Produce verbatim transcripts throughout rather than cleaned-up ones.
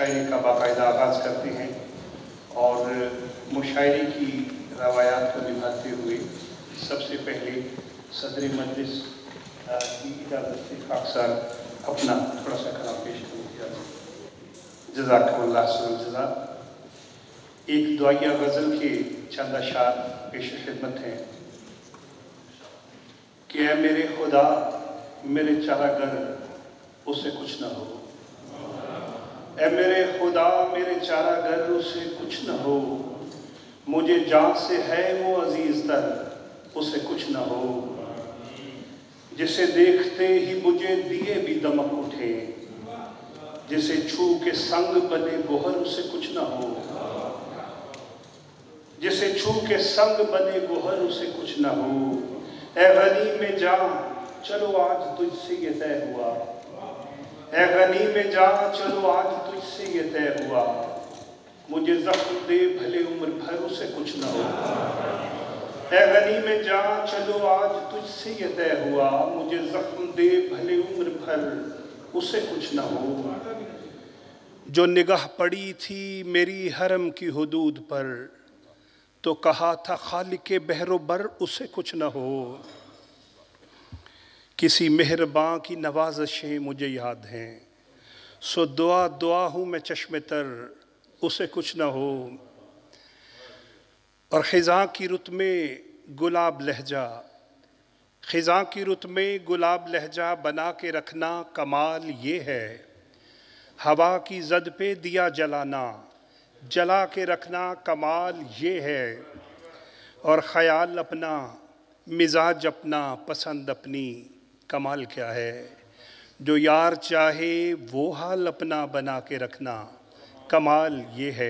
मुशायरे का बाकायदा आगाज़ करते हैं और मुशायरे की रवायात को निभाते हुए सबसे पहले सदर मजलिस की इजाज़त से खाक साहब अपना थोड़ा सा कलाम पेश करेंगे। जज़ाकल्लाह खैरल जज़ा। एक दुआया गज़ल के चंद अशार पेश खिदमत हैं कि ऐ मेरे खुदा मेरे चारागर उसे कुछ न हो, ऐ मेरे खुदा मेरे चारागर उसे कुछ न हो, मुझे जान से है वो अजीज तर उसे कुछ न हो, जिसे देखते ही मुझे दिए भी दमक उठे, जिसे छू के संग बने गोहर उसे कुछ न हो, जिसे छू के संग बने गोहर उसे कुछ न हो। ऐ गनी में जा चलो आज तुझसे ये तय हुआ, ऐ गनी में जा चलो आज तुझसे ये तय हुआ, मुझे ज़ख्म दे भले उम्र भर उसे कुछ न हो। ऐ गनी में जा चलो आज तुझसे ये तय हुआ, मुझे ज़ख्म दे भले उम्र भर उसे कुछ न हो। जो निगाह पड़ी थी मेरी हरम की हुदूद पर, तो कहा था खालिके बहरो बर उसे कुछ न हो। किसी मेहरबां की नवाज़शें मुझे याद हैं, सो दुआ दुआ हूँ मैं चश्मे तर उसे कुछ न हो। और ख़िज़ां की रुत में गुलाब लहजा, ख़िज़ां की रुत में गुलाब लहजा बना के रखना कमाल ये है, हवा की ज़द पे दिया जलाना जला के रखना कमाल ये है। और ख़याल अपना मिजाज अपना पसंद अपनी कमाल क्या है, जो यार चाहे वो हाल अपना बना के रखना कमाल ये है।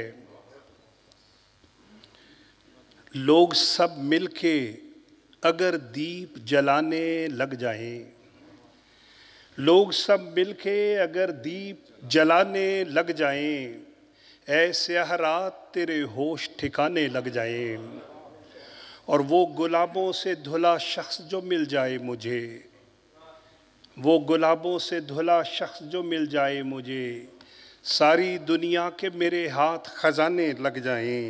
लोग सब मिलके अगर दीप जलाने लग जाएं, लोग सब मिलके अगर दीप जलाने लग जाएं, ऐसे रात तेरे होश ठिकाने लग जाएं। और वो गुलाबों से धुला शख्स जो मिल जाए मुझे, वो गुलाबों से धुला शख्स जो मिल जाए मुझे, सारी दुनिया के मेरे हाथ खजाने लग जाएं।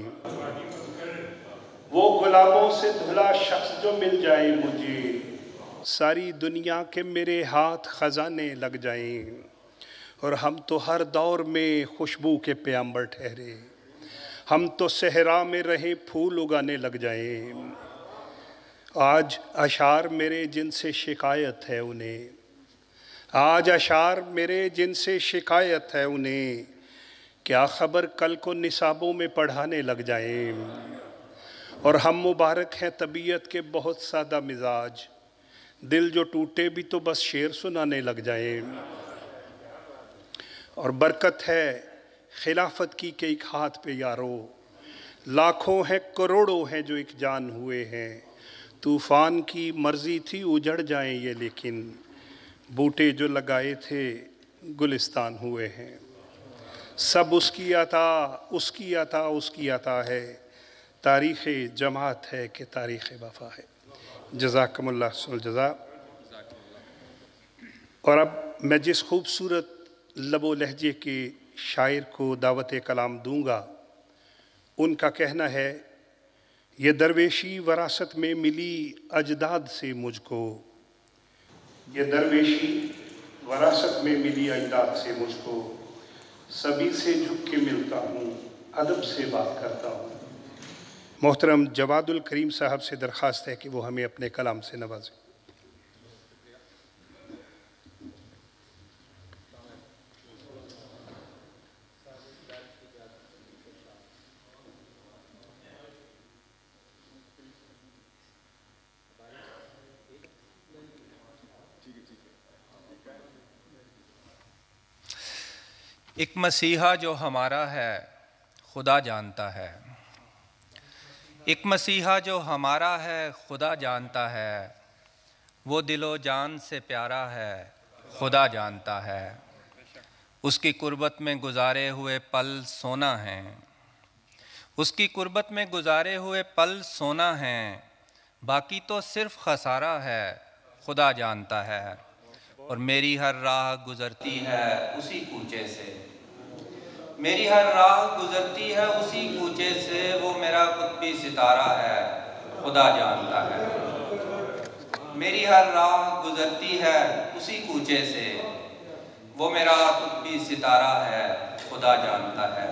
वो गुलाबों से धुला शख्स जो मिल जाए मुझे, सारी दुनिया के मेरे हाथ खजाने लग जाएं। और हम तो हर दौर में खुशबू के प्याम्बर ठहरे, हम तो सहरा में रहे फूल उगाने लग जाएं। आज अशार मेरे जिनसे शिकायत है उन्हें, आज अशार मेरे जिनसे शिकायत है उन्हें, क्या खबर कल को निसाबों में पढ़ाने लग जाएं। और हम मुबारक हैं तबीयत के बहुत सादा मिजाज, दिल जो टूटे भी तो बस शेर सुनाने लग जाएं। और बरकत है खिलाफत की के एक हाथ पे यारो, लाखों हैं करोड़ों हैं जो एक जान हुए हैं, तूफ़ान की मर्ज़ी थी उजड़ जाएं ये लेकिन बूटे जो लगाए थे गुलिस्तान हुए हैं। सब उसकी अता उसकी अता उसकी अता है, तारीख़ जमात है कि तारीख़ वफ़ा है। जज़ाकमुल्लाह खैरल जज़ा। और अब मैं जिस खूबसूरत लबो लहजे के शायर को दावत कलाम दूंगा, उनका कहना है, ये दरवेशी वरासत में मिली अजदाद से मुझको, ये दरवेशी वरासत में मिली अजदाद से मुझको, सभी से झुक के मिलता हूँ अदब से बात करता हूँ। मोहतरम जवादुल करीम साहब से दरख्वास्त है कि वो हमें अपने कलाम से नवाजें। एक मसीहा जो हमारा है खुदा जानता है, एक मसीहा जो हमारा है खुदा जानता है, वो दिलो जान से प्यारा है खुदा जानता है। उसकी कुर्बत में गुजारे हुए पल सोना हैं, उसकी कुर्बत में गुजारे हुए पल सोना हैं, बाकी तो सिर्फ खसारा है खुदा जानता है। और मेरी हर राह गुज़रती है उसी कूचे से, میری ہر راہ گزرتی ہے اسی کوچے سے، وہ میرا قطبی ستارہ ہے خدا جانتا ہے۔ میری ہر راہ گزرتی ہے اسی کوچے سے، وہ میرا قطبی ستارہ ہے خدا جانتا ہے۔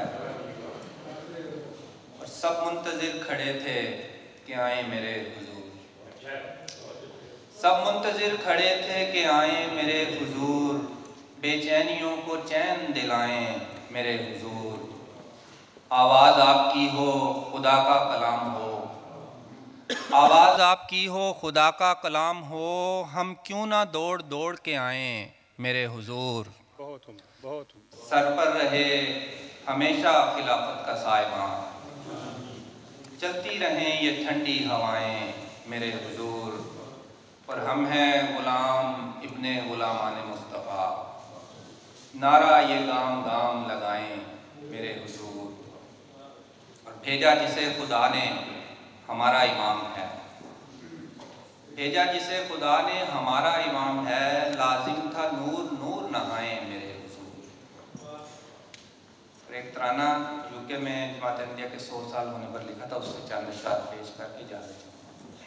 اور سب منتظر کھڑے تھے کہ آئیں میرے حضور، سب منتظر کھڑے تھے کہ آئیں میرے حضور، بے چینیوں کو چین دلائیں میرے حضور۔ آواز آپ کی ہو خدا کا کلام ہو، آواز آپ کی ہو خدا کا کلام ہو، ہم کیوں نہ دوڑ دوڑ کے آئیں میرے حضور۔ بہت عمدہ، بہت عمدہ۔ سر پر رہے ہمیشہ خلافت کا سائبان، چلتی رہیں یہ ٹھنڈی ہوائیں میرے حضور، اور ہم ہیں غلام ابن غلامان مصطفیٰ، نعرہ یہ گام گام لگائیں میرے حضور۔ اور بھیجا جسے خدا نے ہمارا امام ہے، بھیجا جسے خدا نے ہمارا امام ہے، لازم تھا نور نور نہائیں میرے حضور۔ اور ایک ترانہ یو کے میں جماعت احمدیہ کے سو سال ہونے پر لکھا تھا، اس سے چند اشعار پیش کر کے جا رہے ہیں۔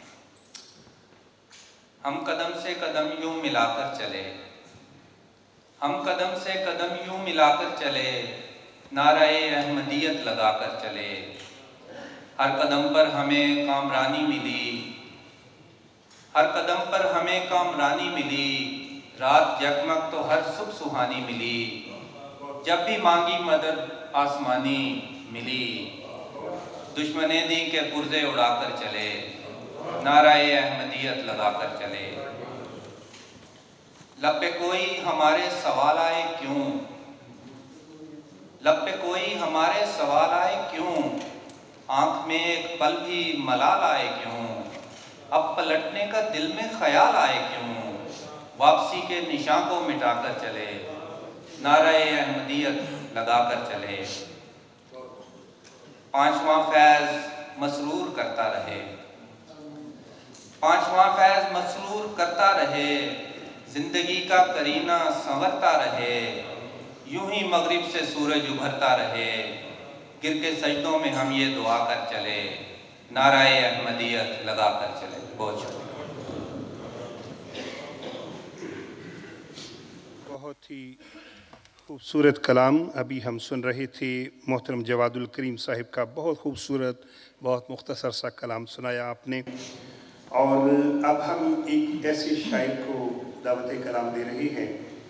ہم قدم سے قدم یوں ملا کر چلے، ہم قدم سے قدم یوں ملا کر چلے، نعرہ احمدیت لگا کر چلے، ہر قدم پر ہمیں کامرانی ملی، ہر قدم پر ہمیں کامرانی ملی، رات جگمگ تو ہر صبح سہانی ملی، جب بھی مانگی مدد آسمانی ملی، دشمنیں دی کے پرزے اڑا کر چلے، نعرہ احمدیت لگا کر چلے۔ لب پہ کوئی ہمارے سوال آئے کیوں، لب پہ کوئی ہمارے سوال آئے کیوں، آنکھ میں ایک پل بھی ملال آئے کیوں، اب پلٹنے کا دل میں خیال آئے کیوں، واپسی کے نشان کو مٹا کر چلے، نعرہ احمدیت لگا کر چلے۔ پانچواں فیض مسرور کرتا رہے، پانچواں فیض مسرور کرتا رہے، زندگی کا کرینہ سنورتا رہے، یوں ہی مغرب سے سورج ابھرتا رہے، گر کے سجدوں میں ہم یہ دعا کر چلے، نعرہ احمدیت لگا کر چلے۔ بہت شکریہ۔ بہت ہی خوبصورت کلام ابھی ہم سن رہے تھے، محترم جواد الکریم صاحب کا بہت خوبصورت بہت مختصر سا کلام سنایا آپ نے۔ اور اب ہم ایک ایسے شاعر کو دعوت کلام دے رہے ہیں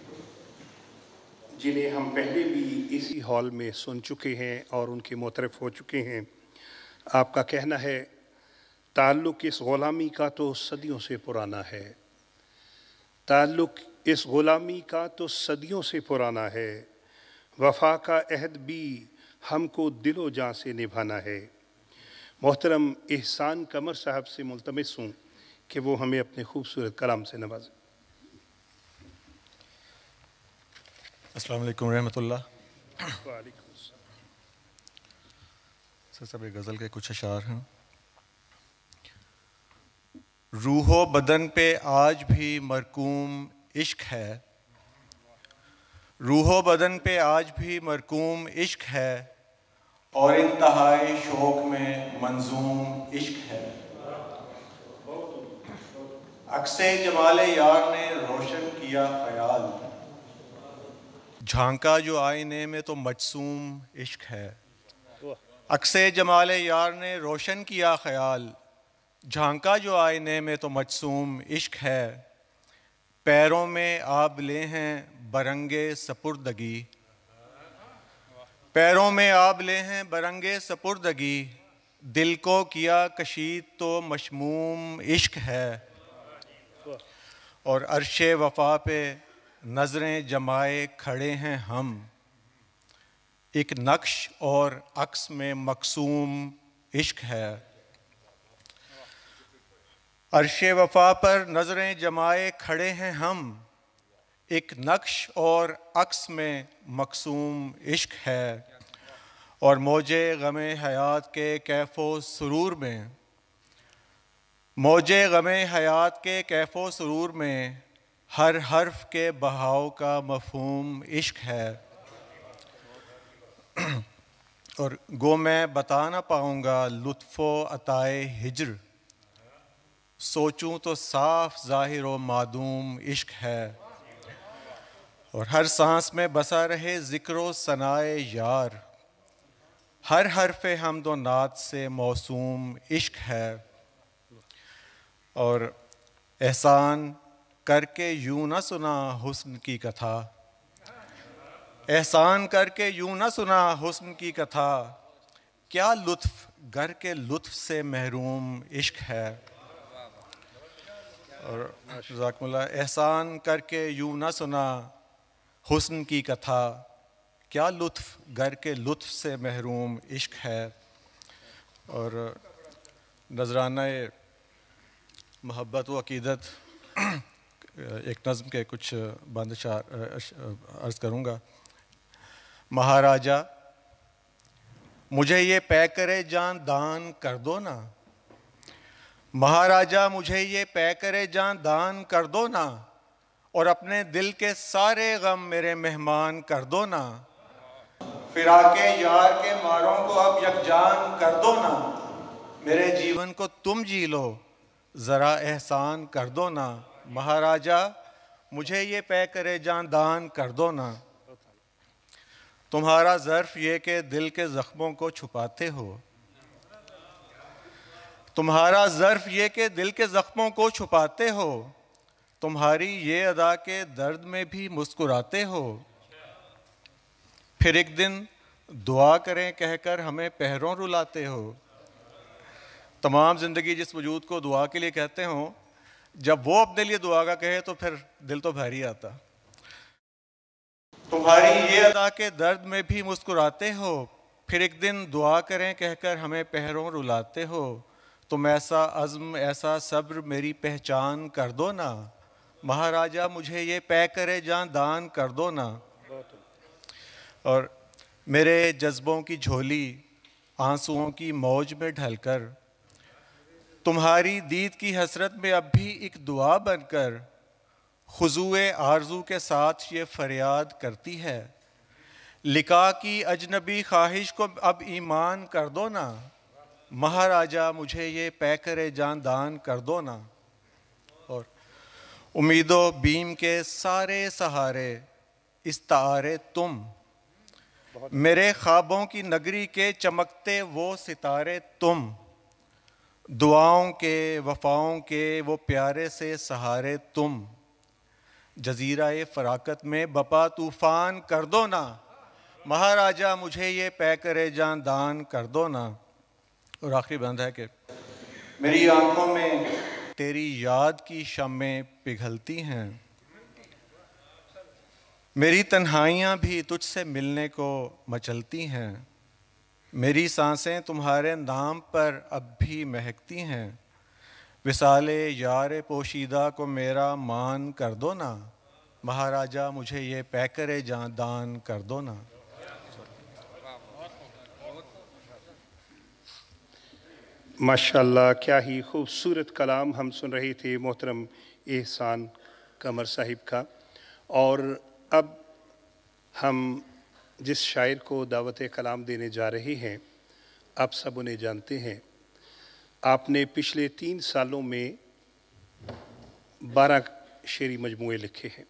جنہیں ہم پہلے بھی اسی ہال میں سن چکے ہیں اور ان کے معترف ہو چکے ہیں۔ آپ کا کہنا ہے تعلق اس غلامی کا تو صدیوں سے پرانا ہے، تعلق اس غلامی کا تو صدیوں سے پرانا ہے، وفا کا عہد بھی ہم کو دل و جاں سے نبھانا ہے۔ محترم احسان قمر صاحب سے ملتمس ہوں کہ وہ ہمیں اپنے خوبصورت کلام سے نوازیں۔ السلام علیکم ورحمۃ اللہ۔ وعلیکم السلام۔ سر صاحب ایک غزل کے کچھ اشعار ہیں۔ روح و بدن پہ آج بھی مرکوم عشق ہے، روح و بدن پہ آج بھی مرکوم عشق ہے، اور انتہائی شوق میں منظوم عشق ہے۔ عکس جمال یار نے روشن کیا خیال، جھانکا جو آئینے میں تو مجسوم عشق ہے۔ عکس جمال یار نے روشن کیا خیال، جھانکا جو آئینے میں تو مجسوم عشق ہے، پیروں میں آب لے ہیں برنگے سپردگی، پیروں میں آب لے ہیں برنگے سپردگی، دل کو کیا کشید تو مشموم عشق ہے، اور عرش وفا پہ نظریں جمائے کھڑے ہیں ہم، ایک نقش اور عکس میں مقسوم عشق ہے۔ عرش وفا پر نظریں جمائے کھڑے ہیں ہم، ایک نقش اور عکس میں مقسوم عشق ہے، اور موجے غم حیات کے کیف و سرور میں، موجے غم حیات کے کیف و سرور میں، ہر حرف کے بہاؤ کا مفہوم عشق ہے۔ اور گو میں بتا نہ پاؤں گا لطف و عطائے ہجر، سوچوں تو صاف ظاہر و معدوم عشق ہے، اور ہر سانس میں بسا رہے ذکر و ثنائے یار، ہر حرف حمد و نعت سے موسوم عشق ہے، اور احسان کر کے یوں نہ سنا حسن کی کتھا، احسان کر کے یوں نہ سنا حسن کی کتھا، کیا لطف گر کے لطف سے محروم عشق ہے، اور جزاکم اللہ، احسان کر کے یوں نہ سنا حسن کی کتھا، کیا لطف گر کے لطف سے محروم عشق ہے، اور نذرانہ محبت و عقیدت ایک نظم کے کچھ بند عرض کروں گا۔ مہاراجا مجھے یہ پے کرے جان دان کر دو نا، مہاراجا مجھے یہ پے کرے جان دان کر دو نا، اور اپنے دل کے سارے غم میرے مہمان کر دو نا، فراق یار کے ماروں کو اب یکجان کر دو نا، میرے جیون کو تم جی لو ذرا احسان کر دو نا، مہاراجا مجھے یہ پے کرے جان دان کر دو نا، تمہارا ظرف یہ کہ دل کے زخموں کو چھپاتے ہو، تمہارا ظرف یہ کہ دل کے زخموں کو چھپاتے ہو، تمہاری یہ ادا کہ درد میں بھی مسکراتے ہو، پھر ایک دن دعا کریں کہہ کر ہمیں پہروں رلاتے ہو، تمام زندگی جس وجود کو دعا کے لیے کہتے ہوں، جب وہ اپنے لیے دعا کا کہے تو پھر دل تو بھاری آتا، تمہاری یہ ادا کہ درد میں بھی مسکراتے ہو، پھر ایک دن دعا کریں کہہ کر ہمیں پہروں رلاتے ہو، تم ایسا عزم ایسا صبر میری پہچان کر دو نا، مہاراجا مجھے یہ پے کرے جان دان کر دو نا، اور میرے جذبوں کی جھولی آنسوؤں کی موج میں ڈھل کر، تمہاری دید کی حسرت میں اب بھی ایک دعا بن کر، خضوع آرزو کے ساتھ یہ فریاد کرتی ہے، لقا کی اجنبی خواہش کو اب ایمان کر دو نا، مہاراجا مجھے یہ پے کرے جان دان کر دو نا، اور امید و بیم کے سارے سہارے استعارے تم، میرے خوابوں کی نگری کے چمکتے وہ ستارے تم، دعاؤں کے وفاؤں کے وہ پیارے سے سہارے تم، جزیرہ فراقت میں بپا طوفان کر دو نا، مہاراجا مجھے یہ پے کرے جان دان کر دو نا، اور آخری بند ہے کہ میری آنکھوں میں تیری یاد کی شمعیں پگھلتی ہیں، میری تنہائیاں بھی تجھ سے ملنے کو مچلتی ہیں، میری سانسیں تمہارے نام پر اب بھی مہکتی ہیں، وصال یار پوشیدہ کو میرا مان کر دو نا، مہاراجا مجھے یہ پے کرے جان دان کر دو نا۔ ماشاءاللہ، کیا ہی خوبصورت کلام ہم سن رہے تھے محترم احسان قمر صاحب کا، اور اب ہم جس شاعر کو دعوت کلام دینے جا رہے ہیں آپ سب انہیں جانتے ہیں، آپ نے پچھلے تین سالوں میں بارہ شعری مجموعے لکھے ہیں،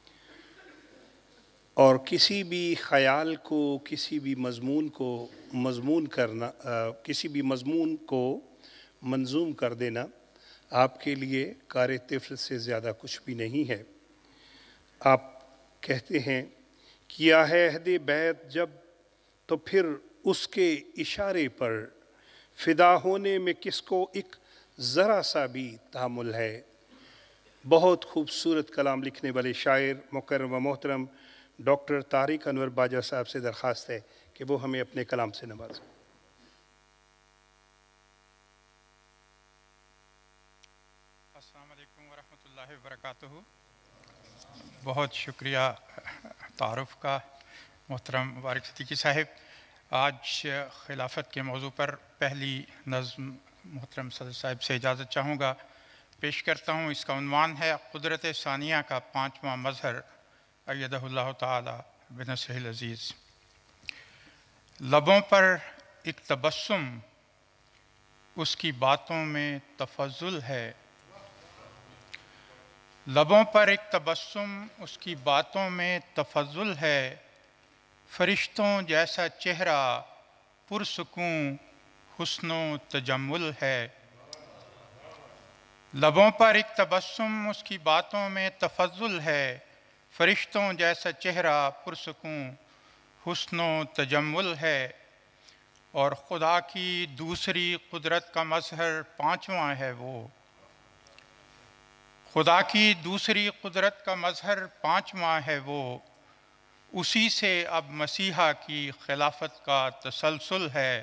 اور کسی بھی خیال کو کسی بھی مضمون کو مضمون کرنا کسی بھی مضمون کو منظوم کر دینا آپ کے لیے کار طفل سے زیادہ کچھ بھی نہیں ہے۔ آپ کہتے ہیں کیا ہے عہد بیعت جب تو پھر اس کے اشارے پر فدا ہونے میں کس کو ایک ذرا سا بھی تحمل ہے۔ بہت خوبصورت کلام لکھنے والے شاعر مکرم و محترم ڈاکٹر طارق انور باجا صاحب سے درخواست ہے کہ وہ ہمیں اپنے کلام سے نوازیں۔ السلام علیکم ورحمۃ اللہ وبرکاتہ۔ بہت شکریہ تعارف کا محترم مبارک صدیقی صاحب۔ آج خلافت کے موضوع پر پہلی نظم محترم صدر صاحب سے اجازت چاہوں گا، پیش کرتا ہوں۔ اس کا عنوان ہے قدرت ثانیہ کا پانچواں مظہر ایدہ اللہ تعالی بنصرہ العزیز۔ لبوں پر ایک تبسم اس کی باتوں میں تفضل ہے، لبوں پر ایک تبسم اس کی باتوں میں تفضل ہے، فرشتوں جیسا چہرہ پرسکون حسن و تجمل ہے۔ لبوں پر ایک تبسم اس کی باتوں میں تفضل ہے، فرشتوں جیسا چہرہ پرسکون حسن و تجمل ہے، اور خدا کی دوسری قدرت کا مظہر پانچواں ہے وہ، خدا کی دوسری قدرت کا مظہر پانچواں ہے وہ، اسی سے اب مسیحا کی خلافت کا تسلسل ہے،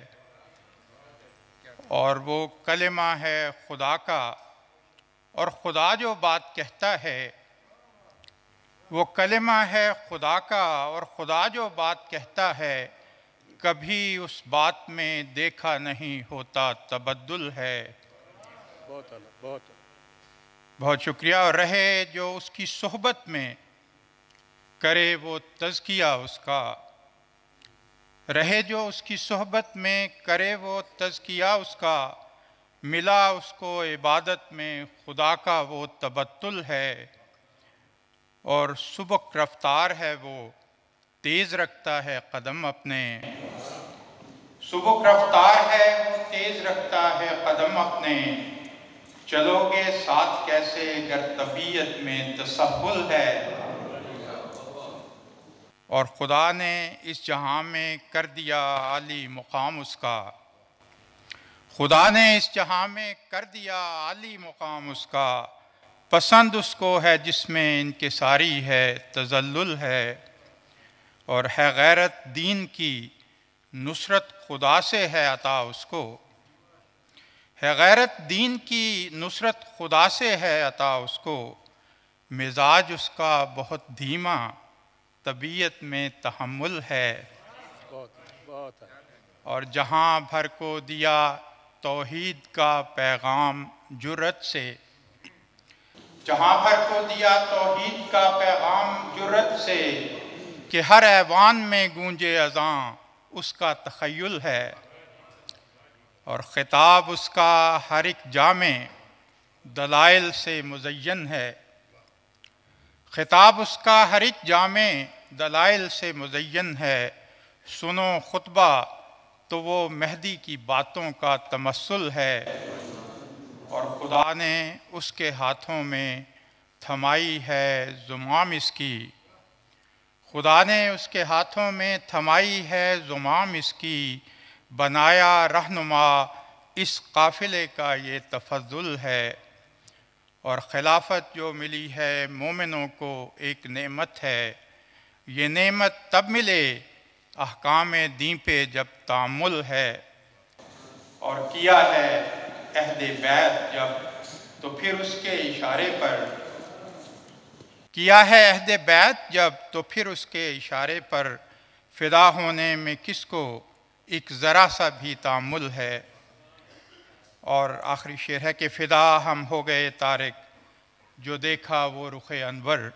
اور وہ کلمہ ہے خدا کا، اور خدا جو بات کہتا ہے وہ کلمہ ہے خدا کا، اور خدا جو بات کہتا ہے کبھی اس بات میں دیکھا نہیں ہوتا تبدل ہے۔ بہت اعلیٰ، بہت بہت شکریہ۔ اور رہے جو اس کی صحبت میں کرے وہ تزکیہ اس کا، رہے جو اس کی صحبت میں کرے وہ تزکیہ اس کا، ملا اس کو عبادت میں خدا کا وہ تبتل ہے، اور سبک رفتار ہے وہ تیز رکھتا ہے قدم اپنے، سبک رفتار ہے وہ تیز رکھتا ہے قدم اپنے، چلو گے ساتھ کیسے گر طبیعت میں تسہل ہے، اور خدا نے اس جہاں میں کر دیا عالی مقام اس کا، خدا نے اس جہاں میں کر دیا عالی مقام اس کا، پسند اس کو ہے جس میں انکساری ہے تذلل ہے، اور ہے غیرت دین کی نصرت خدا سے ہے عطا اس کو، ہے غیرت دین کی نصرت خدا سے ہے عطا اس کو، مزاج اس کا بہت دھیما طبیعت میں تحمل ہے، بہت بہت اور جہاں بھر کو دیا توحید کا پیغام جرأت سے، جہاں بھر کو دیا توحید کا پیغام جرأت سے، کہ ہر ایوان میں گونجے اذاں اس کا تخیل ہے، اور خطاب اس کا ہر ایک جامع دلائل سے مزین ہے، خطاب اس کا ہر ایک جامع دلائل سے مزین ہے، سنو خطبہ تو وہ مہدی کی باتوں کا تمثل ہے، اور خدا نے اس کے ہاتھوں میں تھمائی ہے زمام اس کی، خدا نے اس کے ہاتھوں میں تھمائی ہے زمام اس کی، بنایا رہنما اس قافلے کا یہ تفضل ہے، اور خلافت جو ملی ہے مومنوں کو ایک نعمت ہے، یہ نعمت تب ملے احکام دین پہ جب تأمل ہے، اور کیا ہے عہد بیعت جب تو پھر اس کے اشارے پر، کیا ہے عہد بیعت جب تو پھر اس کے اشارے پر، فدا ہونے میں کس کو ایک ذرا سا بھی تأمل ہے، اور آخری شعر ہے کہ فدا ہم ہو گئے تارک جو دیکھا وہ رخ انور،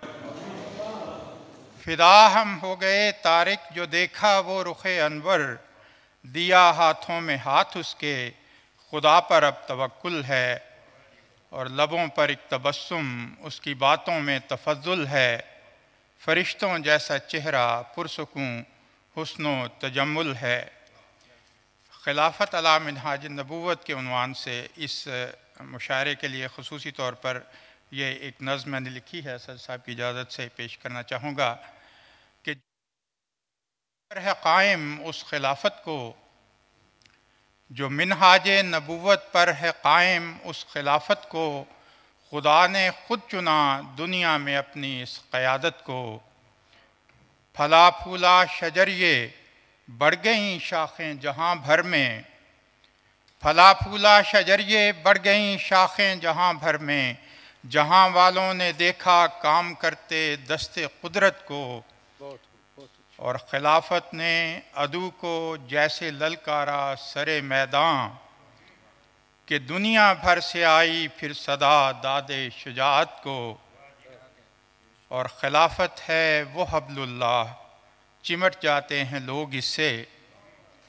فدا ہم ہو گئے تارک جو دیکھا وہ رخ انور، دیا ہاتھوں میں ہاتھ اس کے خدا پر اب توکل ہے، اور لبوں پر ایک تبسم اس کی باتوں میں تفضل ہے، فرشتوں جیسا چہرہ پرسکون حسن و تجمل ہے۔ خلافت علی منہاج النبوت کے عنوان سے اس مشاعرے کے لیے خصوصی طور پر یہ ایک نظم میں نے لکھی ہے، سر صاحب کی اجازت سے پیش کرنا چاہوں گا کہ ہے قائم اس خلافت کو جو منہاج نبوت پر ہے قائم اس خلافت کو، خدا نے خود چنا دنیا میں اپنی اس قیادت کو، پھلا پھولا شجر یہ بڑھ گئیں شاخیں جہاں بھر میں، پھلا پھولا شجر یہ بڑھ گئیں شاخیں جہاں بھر میں، جہاں والوں نے دیکھا کام کرتے دست قدرت کو، اور خلافت نے عدو کو جیسے للکارا سر میدان، کہ دنیا بھر سے آئی پھر صدا داد شجاعت کو، اور خلافت ہے وہ حبل اللہ چمٹ جاتے ہیں لوگ اس سے،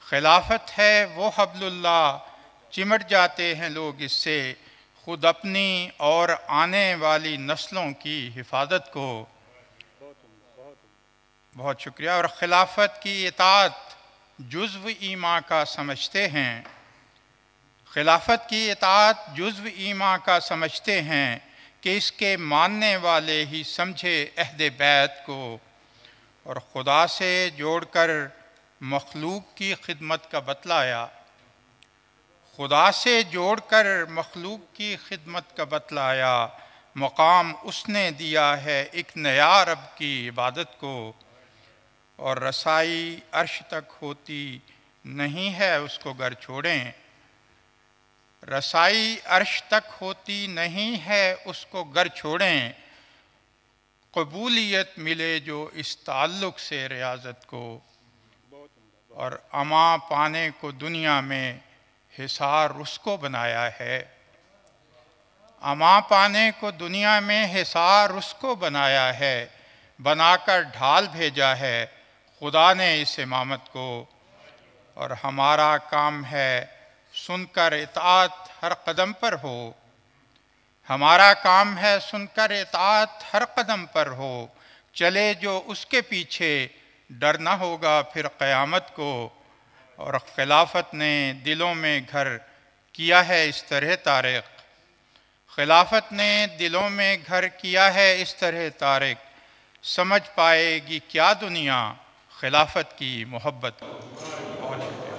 خلافت ہے وہ حبل اللہ، چمٹ جاتے ہیں لوگ اس سے، خود اپنی اور آنے والی نسلوں کی حفاظت کو۔ بہت شکریہ۔ اور خلافت کی اطاعت جزو ایمان کا سمجھتے ہیں، خلافت کی اطاعت جزو ایمان کا سمجھتے ہیں کہ اس کے ماننے والے ہی سمجھے عہد بیت کو، اور خدا سے جوڑ کر مخلوق کی خدمت کا بتلایا، خدا سے جوڑ کر مخلوق کی خدمت کا بتلایا، مقام اس نے دیا ہے ایک نیا رب کی عبادت کو، اور رسائی عرش تک ہوتی نہیں ہے اس کو گر چھوڑیں، رسائی عرش تک ہوتی نہیں ہے اس کو گر چھوڑیں، قبولیت ملے جو اس تعلق سے ریاضت کو، اور اما پانے کو دنیا میں حصار اس کو بنایا ہے، اما پانے کو دنیا میں حصار اس کو بنایا ہے، بنا کر ڈھال بھیجا ہے خدا نے اس امامت کو، اور ہمارا کام ہے سن کر اطاعت ہر قدم پر ہو، ہمارا کام ہے سن کر اطاعت ہر قدم پر ہو، چلے جو اس کے پیچھے ڈر نہ ہوگا پھر قیامت کو، اور خلافت نے دلوں میں گھر کیا ہے اس طرح طارق، خلافت نے دلوں میں گھر کیا ہے اس طرح طارق، سمجھ پائے گی کیا دنیا خلافت کی محبت۔ بہت شکریہ۔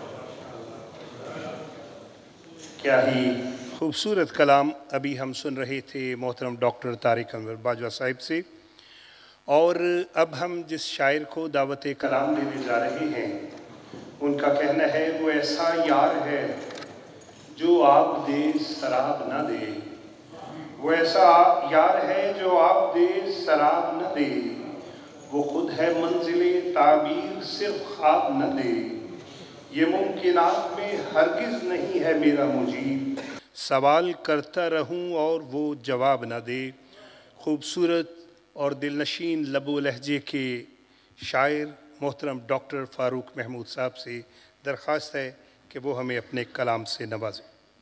کیا ہی خوبصورت کلام ابھی ہم سن رہے تھے محترم ڈاکٹر طارق انور باجوہ صاحب سے، اور اب ہم جس شاعر کو دعوت کلام دینے جا رہے ہیں ان کا کہنا ہے وہ ایسا یار ہے جو آب دے سراب نہ دے، وہ ایسا یار ہے جو آب دے سراب نہ دے، وہ خود ہے منزل تعبیر صرف خواب نہ دے، یہ ممکنات میں ہرگز نہیں ہے میرا مجیب، سوال کرتا رہوں اور وہ جواب نہ دے۔ خوبصورت اور دلنشین لب و لہجے کے شاعر محترم ڈاکٹر فاروق محمود صاحب سے درخواست ہے کہ وہ ہمیں اپنے کلام سے نوازیں۔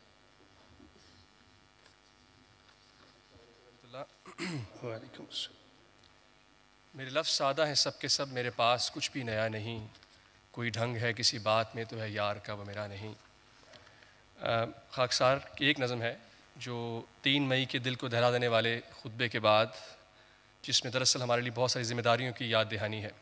وعلیکم السلام۔ میرے لفظ سادہ ہیں سب کے سب، میرے پاس کچھ بھی نیا نہیں، کوئی ڈھنگ ہے کسی بات میں تو ہے یار کا وہ میرا نہیں۔ خاکسار کی ایک نظم ہے جو تین مئی کے دل کو دہلا دینے والے خطبے کے بعد، جس میں دراصل ہمارے لیے بہت ساری ذمہ داریوں کی یاد دہانی ہے۔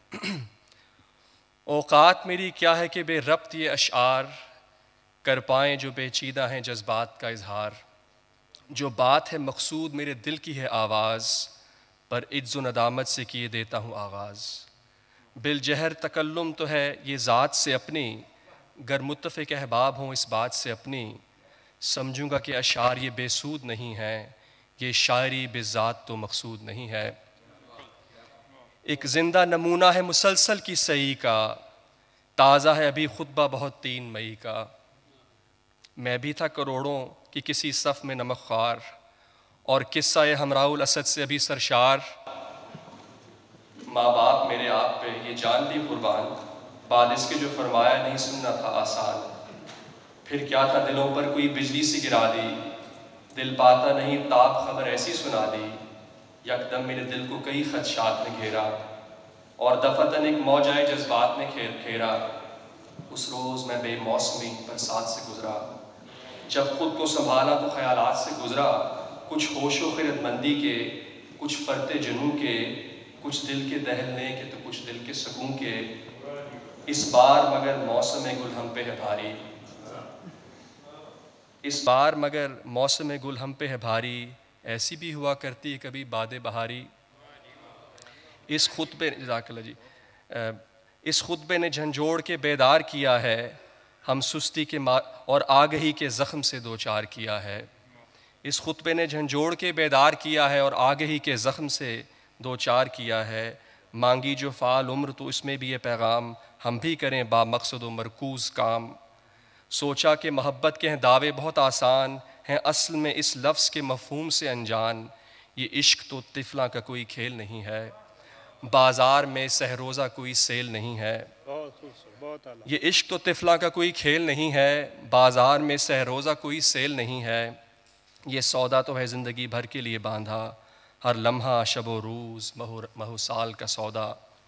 اوقات میری کیا ہے کہ بے ربط یہ اشعار کر پائیں جو پیچیدہ ہیں جذبات کا اظہار، جو بات ہے مقصود میرے دل کی ہے آواز، پر عجز و ندامت سے کیے دیتا ہوں آغاز، بالجہر تکلم تو ہے یہ ذات سے اپنی، گر متفق احباب ہوں اس بات سے اپنی، سمجھوں گا کہ اشعار یہ بے سود نہیں ہے، یہ شاعری بذات تو مقصود نہیں ہے۔ ایک زندہ نمونہ ہے مسلسل کی سعی کا، تازہ ہے ابھی خطبہ بہت تین مئی کا، میں بھی تھا کروڑوں کی کسی صف میں نمک خوار، اور قصہ ہمراہ الاسد سے ابھی سرشار، ماں باپ میرے آپ پہ یہ جان دی قربان، بعد اس کے جو فرمایا نہیں سننا تھا آسان، پھر کیا تھا دلوں پر کوئی بجلی سی گرا دی، دل پاتا نہیں تاب خبر ایسی سنا دی، یکدم میرے دل کو کئی خدشات نے گھیرا، اور دفعتاً ایک موجۂ جذبات نے گھیرا، اس روز میں بے موسمی برسات سے گزرا، جب خود کو سنبھالا تو خیالات سے گزرا، کچھ ہوش و خرد مندی کے، کچھ فرط جنوں کے، کچھ دل کے دہلنے کے تو کچھ دل کے سکون کے، اس بار مگر موسم گل ہم پہ ہے بھاری، اس بار مگر موسم گل ہم پہ ہے بھاری، ایسی بھی ہوا کرتی کبھی باد بہاری۔ اس خطبے جزاک اللہ جی اس خطبے نے جھنجھوڑ کے بیدار کیا ہے، ہم سستی کے اور آگہی کے زخم سے دوچار کیا ہے، اس خطبے نے جھنجھوڑ کے بیدار کیا ہے اور آگہی کے زخم سے دوچار کیا ہے، مانگی جو فعال عمر تو اس میں بھی یہ پیغام، ہم بھی کریں با مقصد و مرکوز کام، سوچا کہ محبت کے ہیں دعوے بہت آسان ہیں، اصل میں اس لفظ کے مفہوم سے انجان، یہ عشق تو طفلاں کا کوئی کھیل نہیں ہے، بازار میں سہروزہ کوئی سیل نہیں ہے، یہ عشق تو طفلاں کا کوئی کھیل نہیں ہے، بازار میں سہ روزہ کوئی سیل نہیں ہے، یہ سودا تو ہے زندگی بھر کے لیے باندھا، ہر لمحہ شب و روز مہو سال کا سودا۔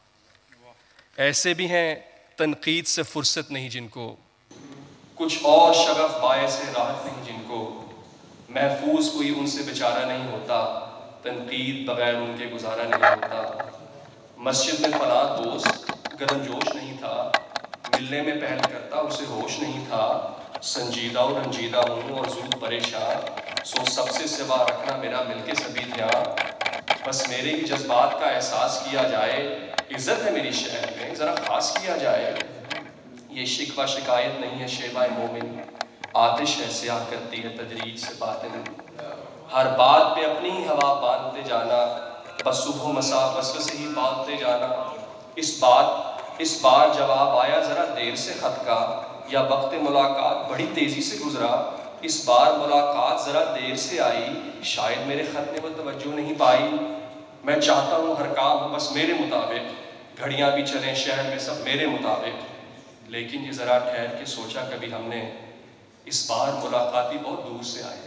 ایسے بھی ہیں تنقید سے فرصت نہیں جن کو، کچھ اور شغف باعث راحت نہیں جن کو، محفوظ کوئی ان سے بیچارہ نہیں ہوتا، تنقید بغیر ان کے گزارا نہیں ہوتا۔ مسجد میں فلاں دوست گرم جوش نہیں تھا، ملنے میں پہل کرتا اسے ہوش نہیں تھا، سنجیدہ اور رنجیدہ ہوں اور زود پریشان، سو سب سے سوا رکھنا میرا مل کے سبھی دھیان، بس میرے ہی جذبات کا احساس کیا جائے، عزت ہے میری شہر میں ذرا خاص کیا جائے۔ یہ شکوہ شکایت نہیں ہے شیبہ مومن، آتش ہے سیاہ کرتی ہے تدریج سے باطن، ہر بات پہ اپنی ہی ہوا باندھتے جانا، بس صبح و مساء وسوسے ہی پالتے جانا۔ اس بات اس بار جواب آیا ذرا دیر سے خط کا، یا وقت ملاقات بڑی تیزی سے گزرا، اس بار ملاقات ذرا دیر سے آئی، شاید میرے خط نے وہ توجہ نہیں پائی۔ میں چاہتا ہوں ہر کام ہو بس میرے مطابق، گھڑیاں بھی چلیں شہر میں سب میرے مطابق، لیکن یہ ذرا ٹھہر کے سوچا کبھی ہم نے، اس بار ملاقاتی بہت دور سے آئے،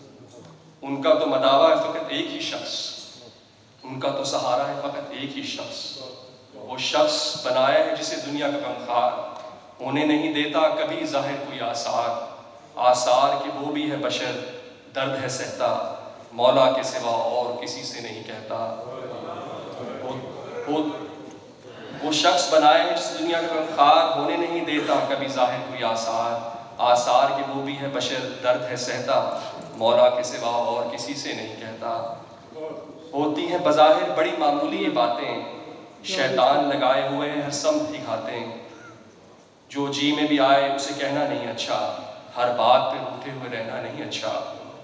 ان کا تو مداوا ہے فقط ایک ہی شخص، ان کا تو سہارا ہے فقط ایک ہی شخص، وہ شخص بنایا ہے جسے دنیا کا غمخوار، انہیں نہیں دیتا کبھی ظاہر کوئی آثار، آثار کہ وہ بھی ہے بشر درد ہے سہتا، مولا کے سوا اور کسی سے نہیں کہتا۔ وہ, وہ, وہ شخص بنایا ہے جسے دنیا کا غمخوار، ہونے نہیں دیتا کبھی ظاہر کوئی آثار، آثار کہ وہ بھی ہے بشر درد ہے سہتا، مولا کے سوا اور کسی سے نہیں کہتا۔ ہوتی ہیں بظاہر بڑی معمولی یہ باتیں، شیطان لگائے ہوئے ہیں ہر سمت ہی گھاتیں، جو جی میں بھی آئے اسے کہنا نہیں اچھا، ہر بات پہ روٹھے ہوئے رہنا نہیں اچھا۔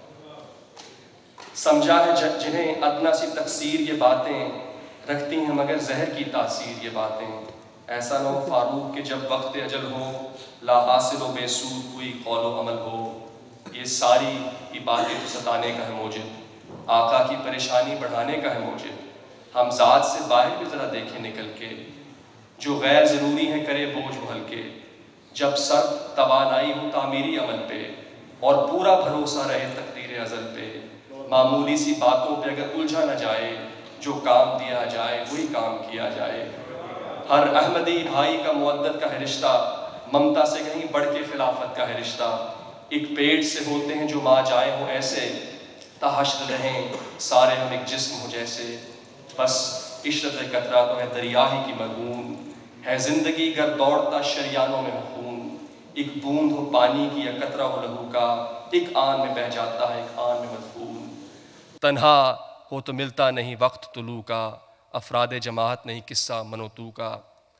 سمجھا ہے جنہیں ادنا سی تقصیر یہ باتیں، رکھتی ہیں مگر زہر کی تاثیر یہ باتیں، ایسا نہ ہو فاروق کہ جب وقت اجل ہو، لا حاصل و بے سود کوئی قول و عمل ہو، یہ ساری یہ باتیں تو ستانے کا ہے موجب، آقا کی پریشانی بڑھانے کا ہے موجب، ہم ذات سے باہر بھی ذرا دیکھیں نکل کے، جو غیر ضروری ہیں کرے بوجھ وہ ہلکے، جب سب توانائی ہو تعمیری عمل پہ، اور پورا بھروسہ رہے تقدیر ازل پہ، معمولی سی باتوں پہ اگر الجھا نہ جائے، جو کام دیا جائے وہی کام کیا جائے۔ ہر احمدی بھائی کا مودت کا ہے رشتہ، ممتا سے کہیں بڑھ کے خلافت کا ہے رشتہ، ایک پیٹ سے ہوتے ہیں جو ماں جائے ہوں ایسے، تا حشر رہیں سارے ہم ایک جسم ہو جیسے، بس عشرت قطرہ تو ہے دریا ہی کی مضمون، ہے زندگی گر دوڑتا شریانوں میں خون، ایک بوند ہو پانی کی یا قطرہ ہو لہو کا، ایک آن میں بہہ جاتا ہے ایک آن میں مدفون۔ تنہا ہو تو ملتا نہیں وقت طلوع کا، افراد جماعت نہیں قصہ منوتو کا،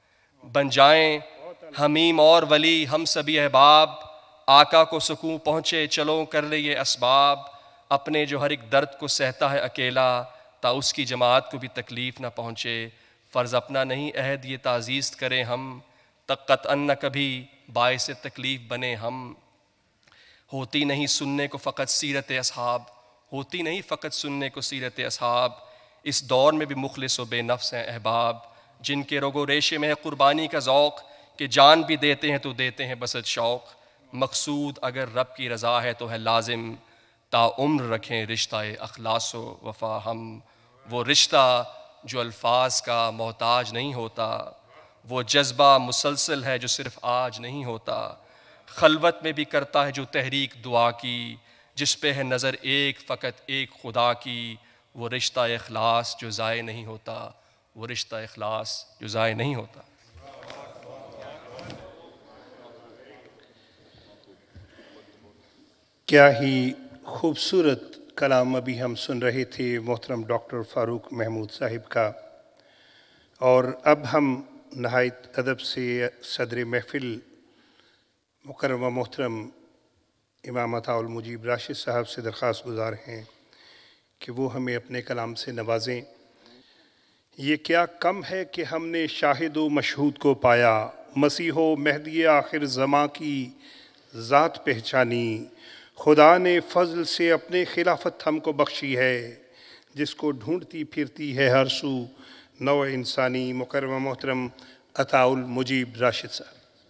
بن جائیں حمیم اور ولی ہم سبھی احباب، آقا کو سکون پہنچے چلو کر لے یہ اسباب، اپنے جو ہر ایک درد کو سہتا ہے اکیلا، تا اس کی جماعت کو بھی تکلیف نہ پہنچے، فرض اپنا نہیں عہد یہ تعزیز کریں ہم، تقت ان نہ کبھی باعث تکلیف بنے ہم۔ ہوتی نہیں سننے کو فقط سیرت اصحاب، ہوتی نہیں فقط سننے کو سیرت اصحاب، اس دور میں بھی مخلص و بے نفس ہیں احباب، جن کے رگ و ریشے میں ہے قربانی کا ذوق، کہ جان بھی دیتے ہیں تو دیتے ہیں بسط شوق، مقصود اگر رب کی رضا ہے تو ہے لازم، تا عمر رکھیں رشتہ اخلاص و وفا ہم، وہ رشتہ جو الفاظ کا محتاج نہیں ہوتا، وہ جذبہ مسلسل ہے جو صرف آج نہیں ہوتا، خلوت میں بھی کرتا ہے جو تحریک دعا کی، جس پہ ہے نظر ایک فقط ایک خدا کی، وہ رشتہ اخلاص جو ضائع نہیں ہوتا، وہ رشتہ اخلاص جو ضائع نہیں ہوتا۔ کیا ہی خوبصورت کلام ابھی ہم سن رہے تھے محترم ڈاکٹر فاروق محمود صاحب کا، اور اب ہم نہایت ادب سے صدر محفل مکرم و محترم امام عطاء المجیب راشد صاحب سے درخواست گزار ہیں کہ وہ ہمیں اپنے کلام سے نوازیں۔ یہ کیا کم ہے کہ ہم نے شاہد و مشہود کو پایا، مسیح و مہدی آخر زماں کی ذات پہچانی، خدا نے فضل سے اپنے خلافت ہم کو بخشی ہے، جس کو ڈھونڈتی پھرتی ہے ہر سو نوع انسانی۔ مکرم محترم عطاء المجیب راشد صاحب۔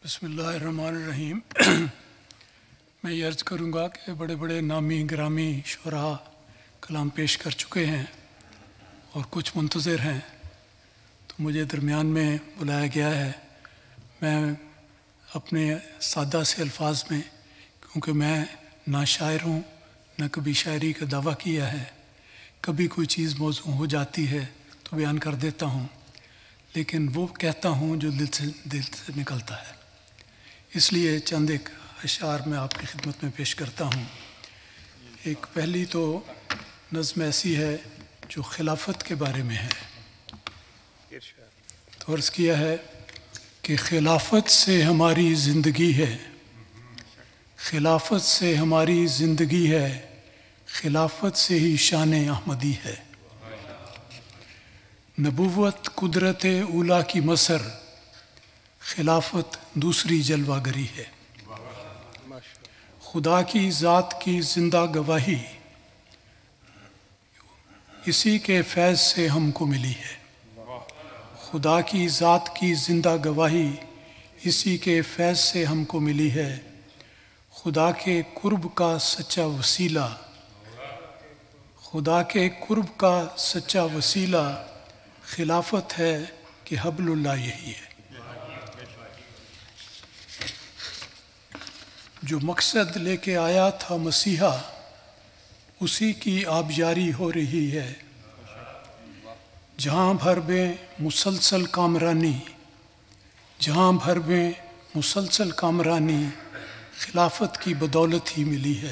بسم اللہ الرحمن الرحیم. میں یہ عرض کروں گا کہ بڑے بڑے نامی گرامی شعراء کلام پیش کر چکے ہیں اور کچھ منتظر ہیں، تو مجھے درمیان میں بلایا گیا ہے. میں اپنے سادہ سے الفاظ میں، کیونکہ میں نہ شاعر ہوں نہ کبھی شاعری کا دعویٰ کیا ہے، کبھی کوئی چیز موضوع ہو جاتی ہے تو بیان کر دیتا ہوں، لیکن وہ کہتا ہوں جو دل سے دل سے نکلتا ہے. اس لیے چند ایک اشعار میں آپ کی خدمت میں پیش کرتا ہوں. ایک پہلی تو نظم ایسی ہے جو خلافت کے بارے میں ہے. تو عرض کیا ہے کہ خلافت سے ہماری زندگی ہے، خلافت سے ہماری زندگی ہے، خلافت سے ہی شان احمدی ہے. نبوت قدرت اولیٰ کی مصر، خلافت دوسری جلوہ گری ہے. خدا کی ذات کی زندہ گواہی اسی کے فیض سے ہم کو ملی ہے. خدا کی ذات کی زندہ گواہی اسی کے فیض سے ہم کو ملی ہے. خدا کے قرب کا سچا وسیلہ، خدا کے قرب کا سچا وسیلہ خلافت ہے کہ حبل اللہ یہی ہے. جو مقصد لے کے آیا تھا مسیحا، اسی کی آبیاری ہو رہی ہے. جہاں بھر میں مسلسل کامرانی، جہاں بھر میں مسلسل کامرانی خلافت کی بدولت ہی ملی ہے.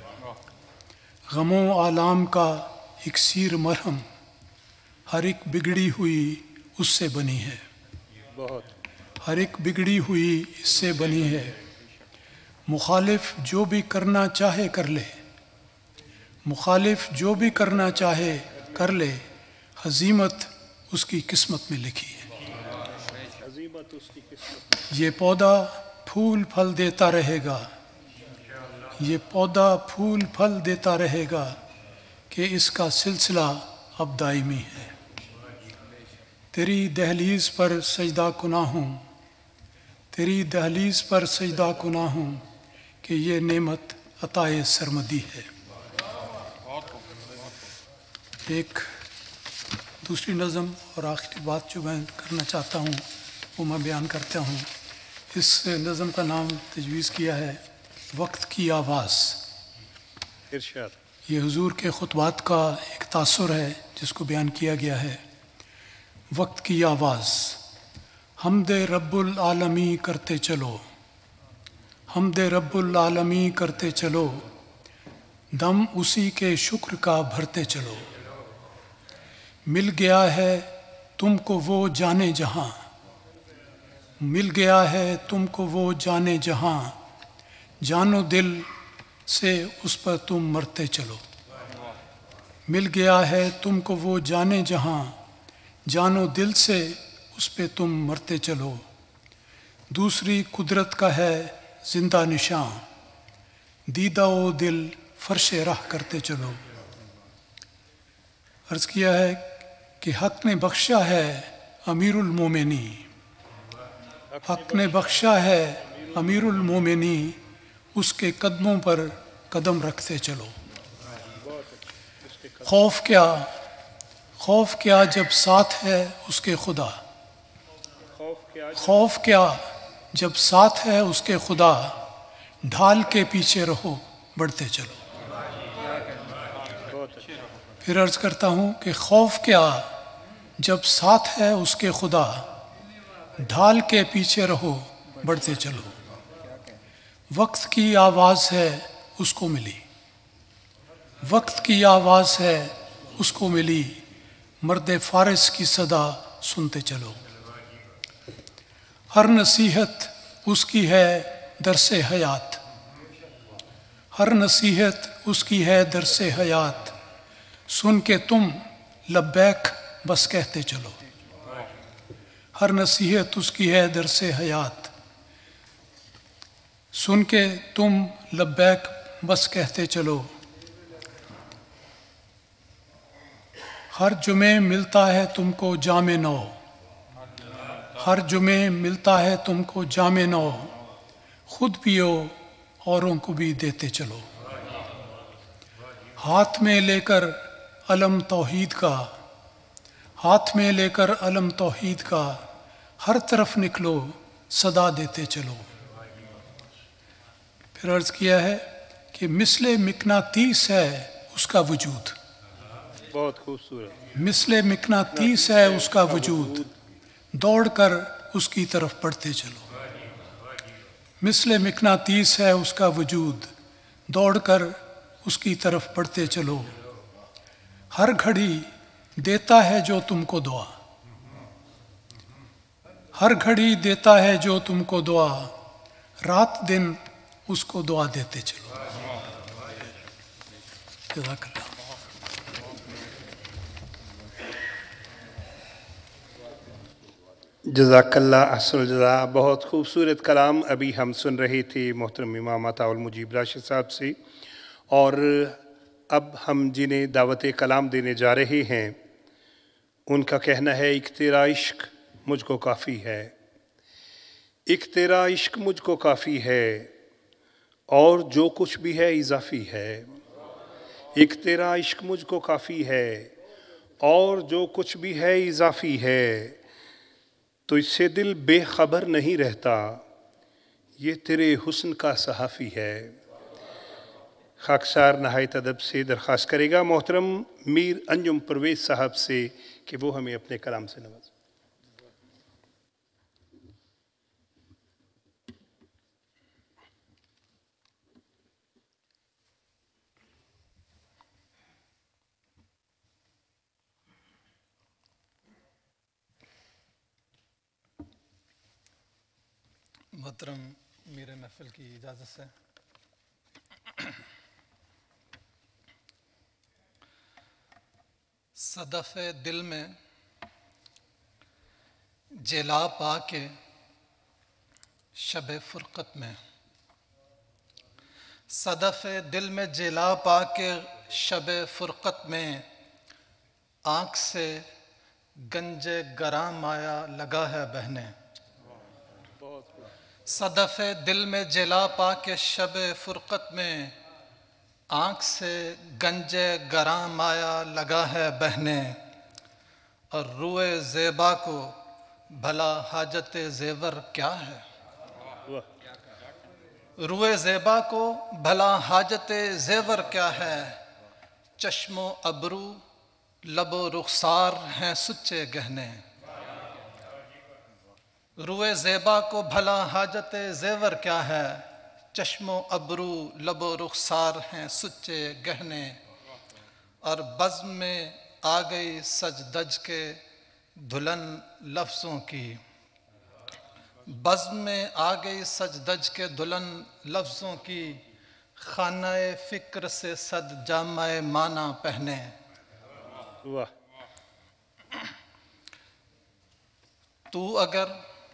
غموں آلام کا اکسیر مرہم ہر ایک بگڑی ہوئی اس سے بنی ہے. ہر ایک بگڑی ہوئی اس سے بنی ہے. مخالف جو بھی کرنا چاہے کر لے، مخالف جو بھی کرنا چاہے کر لے، ہزیمت اس کی قسمت میں لکھی ہے. یہ پودا پھول پھل دیتا رہے گا، یہ پودا پھول پھل دیتا رہے گا کہ اس کا سلسلہ اب دائمی ہے. تیری دہلیز پر سجدہ کناں ہوں، تیری دہلیز پر سجدہ کناں ہوں کہ یہ نعمت عطائے سرمدی ہے. ایک دوسری نظم اور آخری بات جو میں کرنا چاہتا ہوں وہ میں بیان کرتا ہوں. اس نظم کا نام تجویز کیا ہے وقت کی آواز. یہ حضور کے خطبات کا ایک تاثر ہے جس کو بیان کیا گیا ہے. وقت کی آواز. حمد رب العالمی کرتے چلو، حمد رب العالمی کرتے چلو، دم اسی کے شکر کا بھرتے چلو. مل گیا ہے تم کو وہ جانے جہاں، مل گیا ہے تم کو وہ جانے جہاں، جانو دل سے اس پر تم مرتے چلو. مل گیا ہے تم کو وہ جانے جہاں، جانو دل سے اس پہ تم مرتے چلو. دوسری قدرت کا ہے زندہ نشاں، دیدہ و دل فرش راہ کرتے چلو. عرض کیا ہے کہ حق نے بخشا ہے امیر المومنی، حق نے بخشا ہے امیر المومنی، اس کے قدموں پر قدم رکھتے چلو. خوف کیا، خوف کیا جب ساتھ ہے اس کے خدا، خوف کیا جب ساتھ ہے اس کے خدا، ڈھال کے پیچھے رہو بڑھتے چلو. پھر عرض کرتا ہوں کہ خوف کیا جب ساتھ ہے اس کے خدا، ڈھال کے پیچھے رہو بڑھتے چلو. وقت کی آواز ہے اس کو ملی، وقت کی آواز ہے اس کو ملی، مرد فارس کی صدا سنتے چلو. ہر نصیحت اس کی ہے درس حیات، ہر نصیحت اس کی ہے درس حیات، سن کے تم لبیک بس کہتے چلو. ہر نصیحت اس کی ہے درس حیات، سن کے تم لبیک بس کہتے چلو. ہر جمعے ملتا ہے تم کو جام نو، ہر جمعے ملتا ہے تم کو جام نو، خود پیو اوروں کو بھی دیتے چلو۔ ہاتھ میں لے کر علم توحید کا، ہاتھ میں لے کر علم توحید کا، ہر طرف نکلو صدا دیتے چلو۔ پھر عرض کیا ہے کہ مثل مقناطیس ہے اس کا وجود، بہت خوبصورت، مثل مقناطیس ہے اس کا وجود، دوڑ کر اس کی طرف بڑھتے چلو۔ مثل مقناطیس ہے اس کا وجود، دوڑ کر اس کی طرف بڑھتے چلو۔ ہر گھڑی دیتا ہے جو تم کو دعا، ہر گھڑی دیتا ہے جو تم کو دعا، رات دن اس کو دعا دیتے چلو۔ جزاک اللہ۔ جزاک اللہ احسن الجزا۔ بہت خوبصورت کلام ابھی ہم سن رہے تھے محترم امام عطا المجیب راشد صاحب سے، اور اب ہم جنہیں دعوت کلام دینے جا رہے ہیں ان کا کہنا ہے ایک تیرا عشق مجھ کو کافی ہے، ایک تیرا عشق مجھ کو کافی ہے، اور جو کچھ بھی ہے اضافی ہے۔ ایک تیرا عشق مجھ کو کافی ہے اور جو کچھ بھی ہے اضافی ہے، تو اس سے دل بے خبر نہیں رہتا، یہ تیرے حسن کا صحافی ہے۔ خاکسار نہایت ادب سے درخواست کرے گا محترم میر انجم پرویز صاحب سے کہ وہ ہمیں اپنے کلام سے نوازیں۔ محترم میر محفل کی اجازت سے صدف دل میں جلا پا کے شب فرقت میں، صدف دل میں جلا پا کے شب فرقت میں، آنکھ سے گنج گراں مایا لگا ہے بہنے۔ صدف دل میں جلا پا کے شب فرقت میں، آنکھ سے گنج گراں مایا لگا ہے بہنے، اور روئے زیبا کو بھلا حاجت زیور کیا ہے؟ روئے زیبا کو بھلا حاجت زیور کیا ہے؟ چشم و ابرو لب و رخسار ہیں سچے گہنے۔ روئے زیبا کو بھلا حاجت زیور کیا ہے؟ چشم و ابرو لب و رخسار ہیں سچے گہنے، اور بزم میں آ گئی سج دج کے دلہن لفظوں کی، بزم میں آ گئی سج دج کے دلہن لفظوں کی، خانہ فکر سے صد جامہ معنی پہنے۔ تو اگر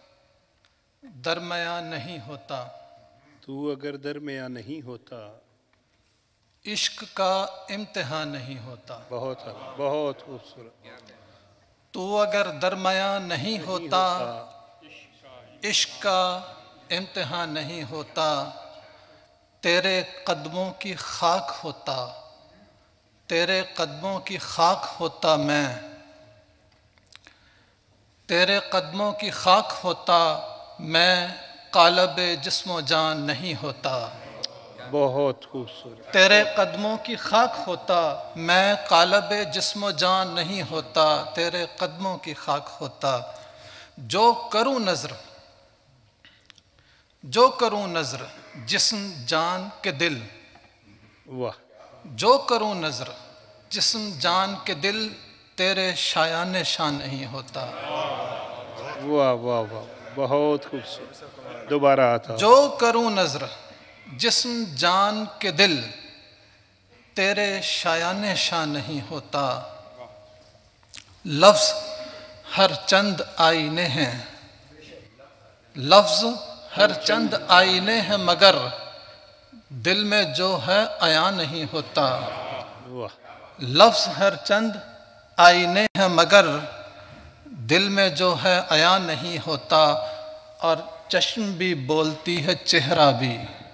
درمیاں نہیں ہوتا، تو اگر درمیاں نہیں ہوتا، عشق کا امتحان نہیں ہوتا۔ بہت بہت خوبصورت۔ تو اگر درمیاں نہیں ہوتا، عشق کا امتحان نہیں ہوتا، تیرے قدموں کی خاک ہوتا، تیرے قدموں کی خاک ہوتا میں، تیرے قدموں کی خاک ہوتا میں، قالب جسم و جان نہیں ہوتا۔ بہت خوبصورت۔ تیرے قدموں کی خاک ہوتا میں، قالب جسم و جان نہیں ہوتا، تیرے قدموں کی خاک ہوتا۔ جو کروں نظر، جو کروں نظر جسم جان کے دل، واہ، جو کروں نظر جسم جان کے دل، تیرے شایان شان نہیں ہوتا۔ واہ واہ واہ، بہت خوبصورت۔ دوبارہ آتا۔ جو کروں نظر جسم جان کے دل، تیرے شایان شان نہیں ہوتا۔ لفظ ہر چند آئینے ہیں، لفظ ہر چند آئینے ہیں، مگر دل میں جو ہے عیاں نہیں ہوتا۔ واہ، لفظ ہر چند آئینے ہیں، مگر دل میں جو ہے عیاں نہیں ہوتا، اور چشم بھی بولتی ہے چہرہ بھی،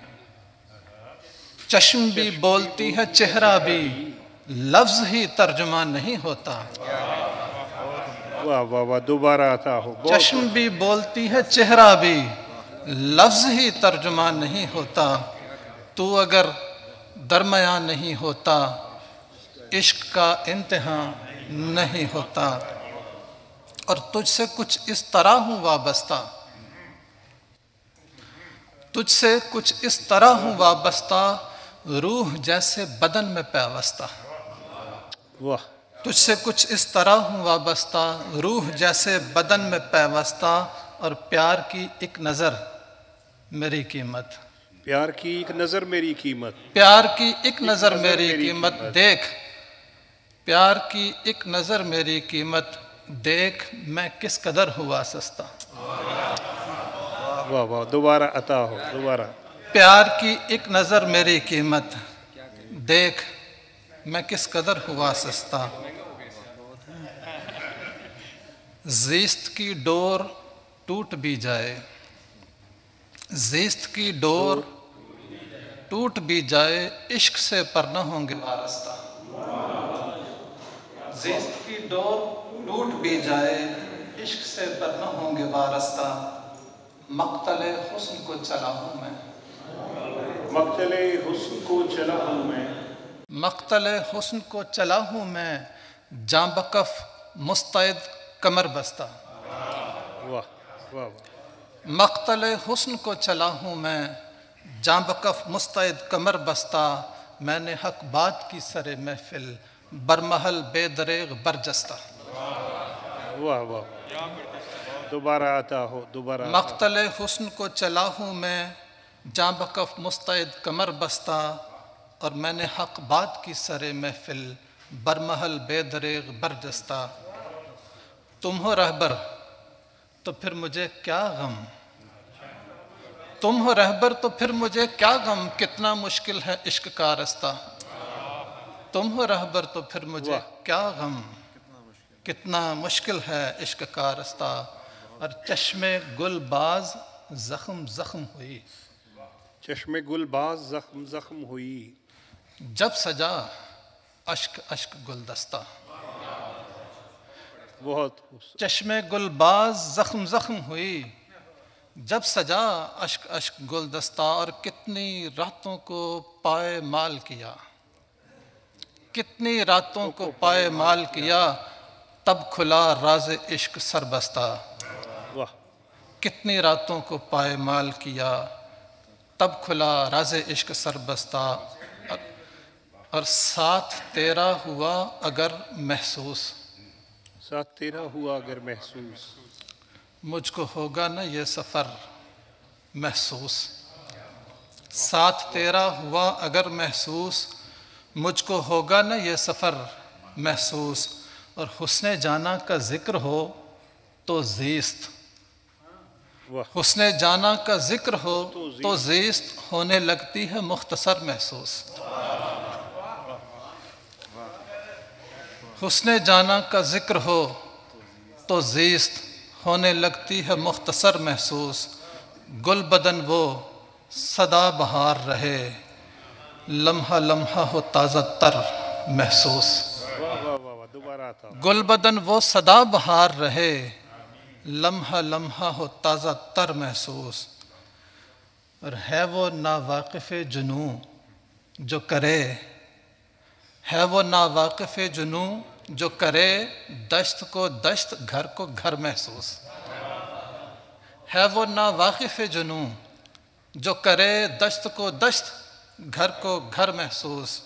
چشم بھی بولتی ہے چہرہ بھی، لفظ ہی ترجمہ نہیں ہوتا۔ واہ واہ واہ، دوبارہ آتا ہو۔ چشم بھی بولتی ہے چہرہ بھی، لفظ ہی ترجمہ نہیں ہوتا۔ تو اگر درمیان نہیں ہوتا، عشق کا انتہا نہیں ہوتا۔ اور تجھ سے کچھ اس طرح ہوں وابستہ، تجھ سے کچھ اس طرح ہوں وابستہ، روح جیسے بدن میں پیوستہ۔ واہ، تجھ سے کچھ اس طرح ہوں وابستہ، روح جیسے بدن میں پیوستہ، اور پیار کی ایک نظر میری قیمت، پیار کی ایک نظر میری قیمت، پیار کی ایک نظر نظر میری میری قیمت قیمت۔ دیکھ، پیار کی ایک نظر میری قیمت دیکھ، میں کس قدر ہوا سستا۔ واہ واہ، دوبارہ عطا ہو، دوبارہ۔ پیار کی ایک نظر میری قیمت دیکھ، میں کس قدر ہوا سستا۔ زیست کی ڈور ٹوٹ بھی جائے، زیست کی ڈور ٹوٹ بھی جائے، عشق سے پر نہ ہوں گے وابستہ۔ زیست کی ڈور ٹوٹ بھی جائے، عشق سے پر نہ ہوں گے وابستہ۔ مقتل حسن کو چلا ہوں میں، مقتل حسن کو چلا ہوں میں، مقتل حسن کو چلا ہوں میں، جاں بکف مستعد کمر بستہ۔ واہ واہ واہ، مقتل حسن کو چلا ہوں میں، جاں بکف مستعد کمر بستہ، میں نے حق بات کی سر محفل، برمحل بے دریغ برجستہ۔ واہ واہ، دوبارہ آتا ہو، دوبارہ۔ مقتل حسن کو چلا ہوں میں، جاں بکف مستعد کمر بستہ، اور میں نے حق بات کی سر محفل، برمحل بے دریغ برجستہ۔ تم ہو رہبر تو پھر مجھے کیا غم، تم ہو رہبر تو پھر مجھے کیا غم، کتنا مشکل ہے عشق کا رستہ۔ تم ہو رہبر تو پھر مجھے کیا غم، کتنا مشکل ہے عشق کا رستہ۔ اور چشم گل باز زخم زخم ہوئی، چشم گل باز زخم زخم ہوئی، جب سجا اشک اشک گلدستہ۔ بہت خوبصورت۔ چشم گل باز زخم زخم ہوئی، جب سجا اشک اشک گلدستہ، اور کتنی راتوں کو پائے مال کیا، کتنی راتوں کو پائے مال کیا، تب کھلا راز عشق سربستہ۔ واہ، کتنی راتوں کو پائے مال کیا، تب کھلا راز عشق سربستہ، اور ساتھ تیرا ہوا اگر محسوس، ساتھ تیرا ہوا اگر محسوس، مجھ کو ہوگا نہ یہ سفر محسوس۔ ساتھ تیرا ہوا اگر محسوس، مجھ کو ہوگا نہ یہ سفر محسوس، اور حسن جانا کا ذکر ہو تو زیست، واہ، حسن جانا کا ذکر ہو تو زیست ہونے لگتی ہے مختصر محسوس۔ حسن جانا کا ذکر ہو تو زیست ہونے لگتی ہے مختصر محسوس، گل بدن وہ سدا بہار رہے، لمحہ لمحہ ہو تازہ تر محسوس۔ واہ واہ واہ واہ، دوبارہ آتا ہو۔ گل بدن وہ سدا بہار رہے، لمحہ لمحہ ہو تازہ تر محسوس، اور ہے وہ ناواقف جنوں جو کرے، ہے وہ ناواقف جنوں جو کرے، دشت کو دشت گھر کو گھر محسوس۔ ہے وہ ناواقف جنوں جو کرے، دشت کو دشت گھر کو گھر محسوس۔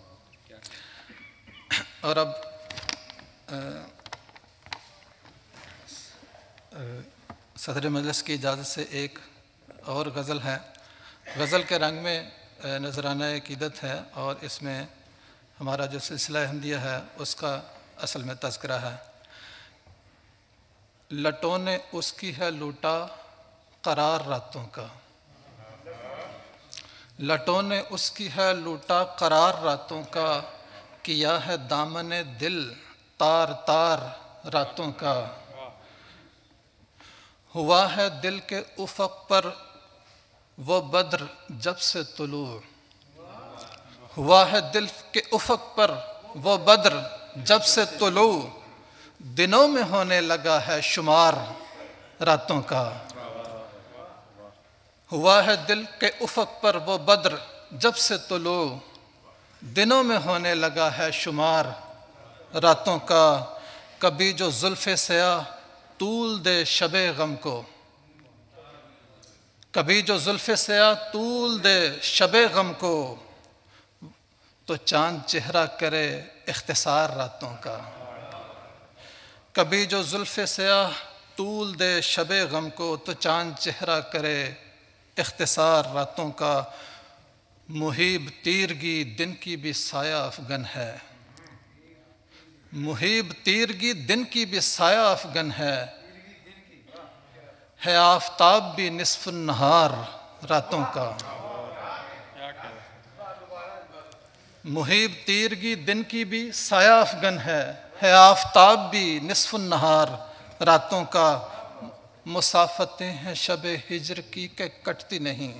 اور اب صدر مجلس کی اجازت سے ایک اور غزل ہے۔ غزل کے رنگ میں نذرانہ عقیدت ہے، اور اس میں ہمارا جو سلسلہ احمدیہ ہے اس کا اصل میں تذکرہ ہے۔ لٹوں نے اس کی ہے لوٹا قرار راتوں کا، لٹوں نے اس کی ہے لوٹا قرار راتوں کا، کیا ہے دامن دل تار تار راتوں کا، ہوا ہے دل کے افق پر وہ بدر جب سے طلوع، ہوا ہے دل کے افق پر وہ بدر جب سے طلوع، دنوں میں ہونے لگا ہے شمار راتوں کا، ہوا ہے دل کے افق پر وہ بدر جب سے طلوع، دنوں میں ہونے لگا ہے شمار راتوں کا، کبھی جو زلف سیاہ طول دے شب غم کو، کبھی جو زلف سیاہ طول دے شب غم کو، تو چاند چہرہ کرے اختصار راتوں کا، کبھی جو زلف سیاہ طول دے شب غم کو، تو چاند چہرہ کرے اختصار راتوں کا، محیب تیرگی دن کی بھی سایہ افغن ہے، محیب تیرگی دن کی بھی سایہ افغن ہے، ہے آفتاب بھی نصف النہار راتوں کا، محیب تیرگی دن کی بھی سایہ افغن ہے، ہے آفتاب بھی نصف النہار راتوں کا، مسافتیں ہیں شب ہجر کی کہ کٹتی نہیں،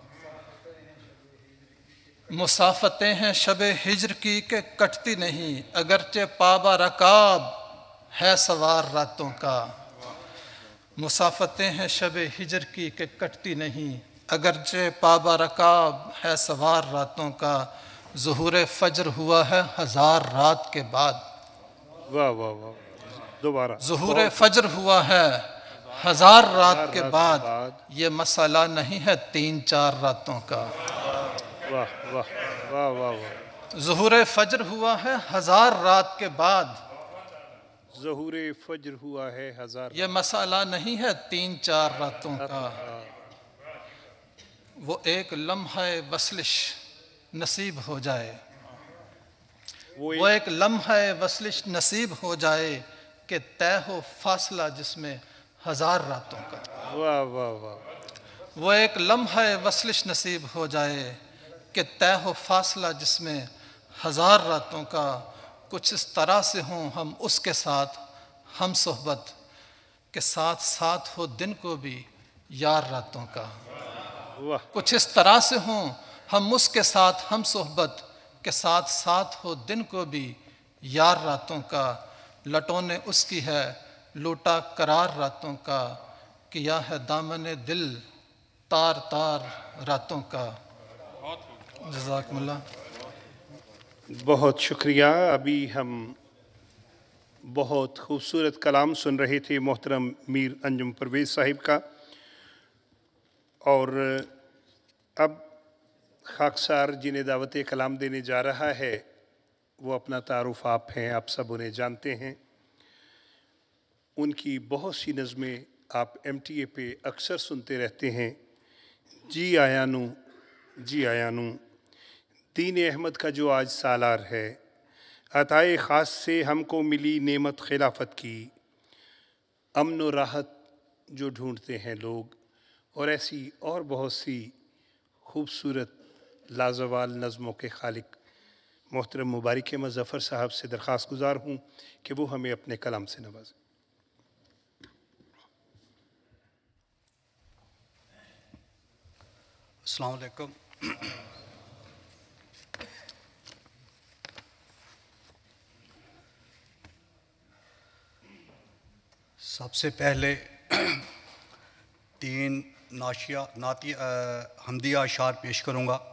مسافتیں ہیں شب ہجر کی کہ کٹتی نہیں، اگرچہ پابا رکاب ہے سوار راتوں کا، مسافتیں ہیں شب ہجر کی کہ کٹتی نہیں، اگرچہ پابا رکاب ہے سوار راتوں کا، ظہور فجر ہوا ہے ہزار رات کے بعد، واہ واہ واہ دوبارہ ظہور فجر ہوا ہے ہزار رات کے بعد، یہ مسئلہ نہیں ہے تین چار راتوں کا، واہ واہ واہ واہ واہ ظہور فجر ہوا ہے ہزار رات کے بعد، ظہور فجر ہوا ہے ہزار، یہ مسئلہ نہیں ہے تین چار راتوں کا، وہ ایک لمحہ وصلش نصیب ہو جائے، وہ ایک لمحہ وصلش نصیب ہو جائے کہ طے ہو فاصلہ جس میں ہزار راتوں کا، واہ واہ واہ وہ ایک لمحہ وصلش نصیب ہو جائے کہ طے ہو فاصلہ جس میں ہزار راتوں کا، کچھ اس طرح سے ہوں ہم اس کے ساتھ ہم صحبت کہ ساتھ ساتھ ہو دن کو بھی یار راتوں کا، واہ کچھ اس طرح سے ہوں ہم اس کے ساتھ ہم صحبت کہ ساتھ ساتھ ہو دن کو بھی یار راتوں کا، لٹونے اس کی ہے لوٹا قرار راتوں کا، کیا ہے دامن دل تار تار راتوں کا، جزاکم اللہ۔ بہت شکریہ۔ ابھی ہم بہت خوبصورت کلام سن رہے تھے محترم میر انجم پرویز صاحب کا، اور اب خاکسار جنہیں دعوت کلام دینے جا رہا ہے وہ اپنا تعارف آپ ہیں، آپ سب انہیں جانتے ہیں، ان کی بہت سی نظمیں آپ ایم ٹی اے پہ اکثر سنتے رہتے ہیں۔ جی آیانو جی آیانو دین احمد کا جو آج سالار ہے، عطائے خاص سے ہم کو ملی نعمت خلافت کی، امن و راحت جو ڈھونڈتے ہیں لوگ، اور ایسی اور بہت سی خوبصورت لازوال نظموں کے خالق محترم مبارک احمد ظفر صاحب سے درخواست گزار ہوں کہ وہ ہمیں اپنے کلام سے نوازیں۔ السلام علیکم۔ سب سے پہلے تین ناشیہ نعتی حمدیہ اشعار پیش کروں گا۔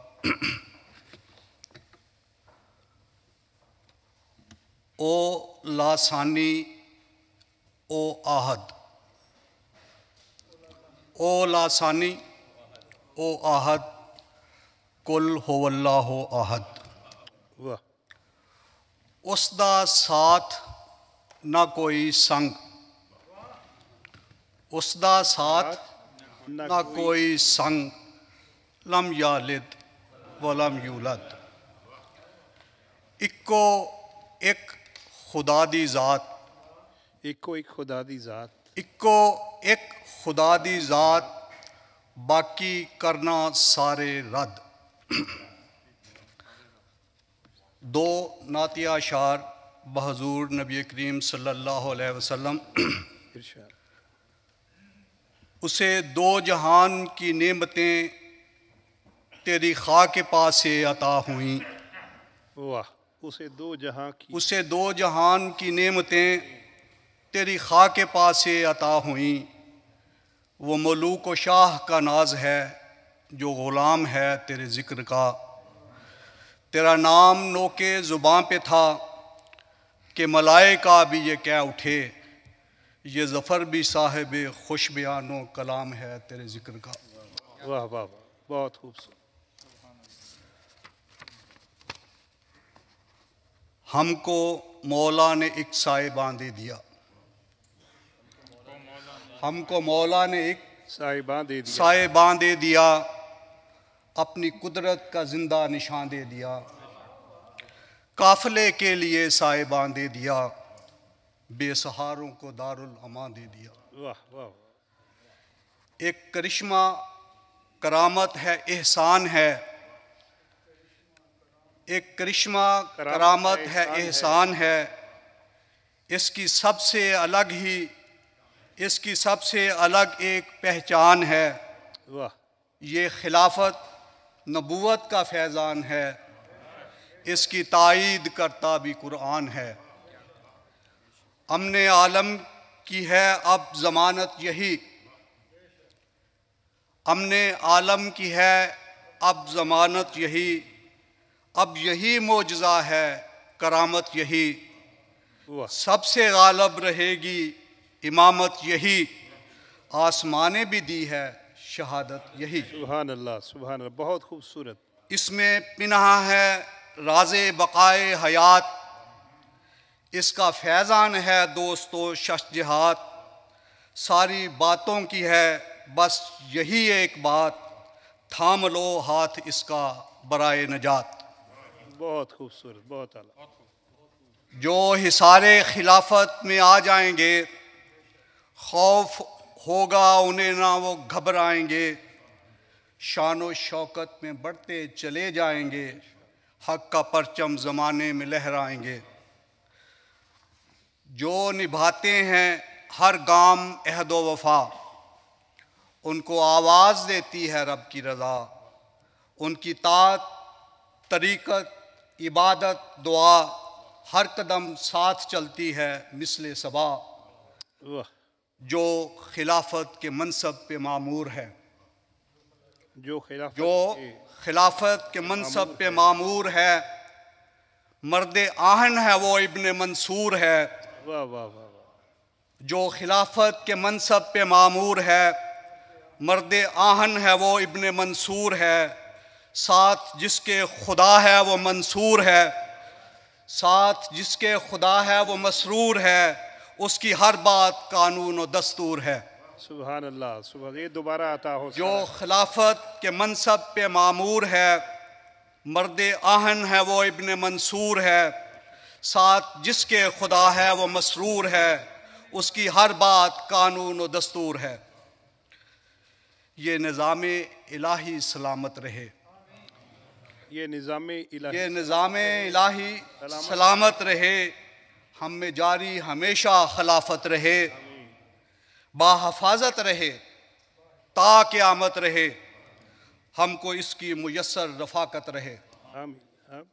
او لاسانی او آہد، او لاسانی او آہد، کل ہو اللہ آہد، واہ اس دا ساتھ نہ کوئی سنگ، اس دا ساتھ نہ کوئی سنگ، لم یالد ولم یولد، اکو ایک خدا دی ذات، ایکو ایک خدا دی ذات، اکو ایک خدا دی ذات، باقی کرنا سارے رد۔ دو نعتیہ اشعار بحضور نبی کریم صلی اللہ علیہ وسلم۔ ارشاد۔ اسے دو جہان کی نعمتیں تیری خاک پاس سے عطا ہوئیں. واہ. اسے دو جہاں کی اسے دو جہان کی نعمتیں تیری خاک پاس سے عطا ہوئیں. وہ ملوک و شاہ کا ناز ہے جو غلام ہے تیرے ذکر کا. تیرا نام نوکے زباں پہ تھا کہ ملائکہ بھی یہ کہہ اٹھے یہ ظفر بھی صاحب خوش بیان و کلام ہے تیرے ذکر کا. واہ واہ واہ. بہت خوبصورت. ہم کو مولا نے ایک سائبان دے دیا. ہم کو مولا نے ایک صاحبان دے دیا. سائبان دے دیا. اپنی قدرت کا زندہ نشان دے دیا. قافلے کے لیے سائبان دے دیا. بے سہاروں کو دارالامان دے دیا. واہ واہ. ایک کرشمہ کرامت ہے احسان ہے. ایک کرشمہ کرامت ہے احسان ہے. اس کی سب سے الگ ہی اس کی سب سے الگ ایک پہچان ہے. واہ. یہ خلافت نبوت کا فیضان ہے. اس کی تائید کرتا بھی قرآن ہے. امن عالم کی ہے اب ضمانت یہی. امن عالم کی ہے اب ضمانت یہی. اب یہی معجزہ ہے کرامت یہی. واہ. سب سے غالب رہے گی امامت یہی. آسمانے بھی دی ہے شہادت یہی. سبحان اللہ سبحان اللہ. بہت خوبصورت. اس میں پنہا ہے راز بقائے حیات. اس کا فیضان ہے دوستو شش جہات. ساری باتوں کی ہے بس یہی ایک بات. تھام لو ہاتھ اس کا برائے نجات. بہت خوبصورت. بہت اعلیٰ. جو حصار خلافت میں آ جائیں گے خوف ہوگا انہیں نہ وہ گھبرائیں گے. شان و شوکت میں بڑھتے چلے جائیں گے. حق کا پرچم زمانے میں لہرائیں گے. جو نبھاتے ہیں ہر گام عہد و وفا ان کو آواز دیتی ہے رب کی رضا. ان کی طاعت طریقت عبادت دعا ہر قدم ساتھ چلتی ہے مثل صبا. واہ. جو خلافت کے منصب پہ معمور ہے جو خلافت جو کے خلافت کے منصب پہ معمور ہے. مرد آہن ہے وہ ابن منصور ہے. واہ واہ واہ واہ. جو خلافت کے منصب پہ معمور ہے. مرد آہن ہے وہ ابن منصور ہے. ساتھ جس کے خدا ہے وہ منصور ہے. ساتھ جس کے خدا ہے وہ مسرور ہے. اس کی ہر بات قانون و دستور ہے. سبحان اللہ سبحان. یہ دوبارہ عطا ہو. جو خلافت کے منصب پہ معمور ہے. مرد آہن ہے وہ ابن منصور ہے. ساتھ جس کے خدا ہے وہ مسرور ہے. اس کی ہر بات قانون و دستور ہے. یہ نظام الہی سلامت رہے. یہ نظام الہی یہ نظام الہی سلامت رہے. ہم میں جاری ہمیشہ خلافت رہے. با حفاظت رہے تا قیامت رہے. ہم کو اس کی میسر رفاقت رہے. آمین. آمین.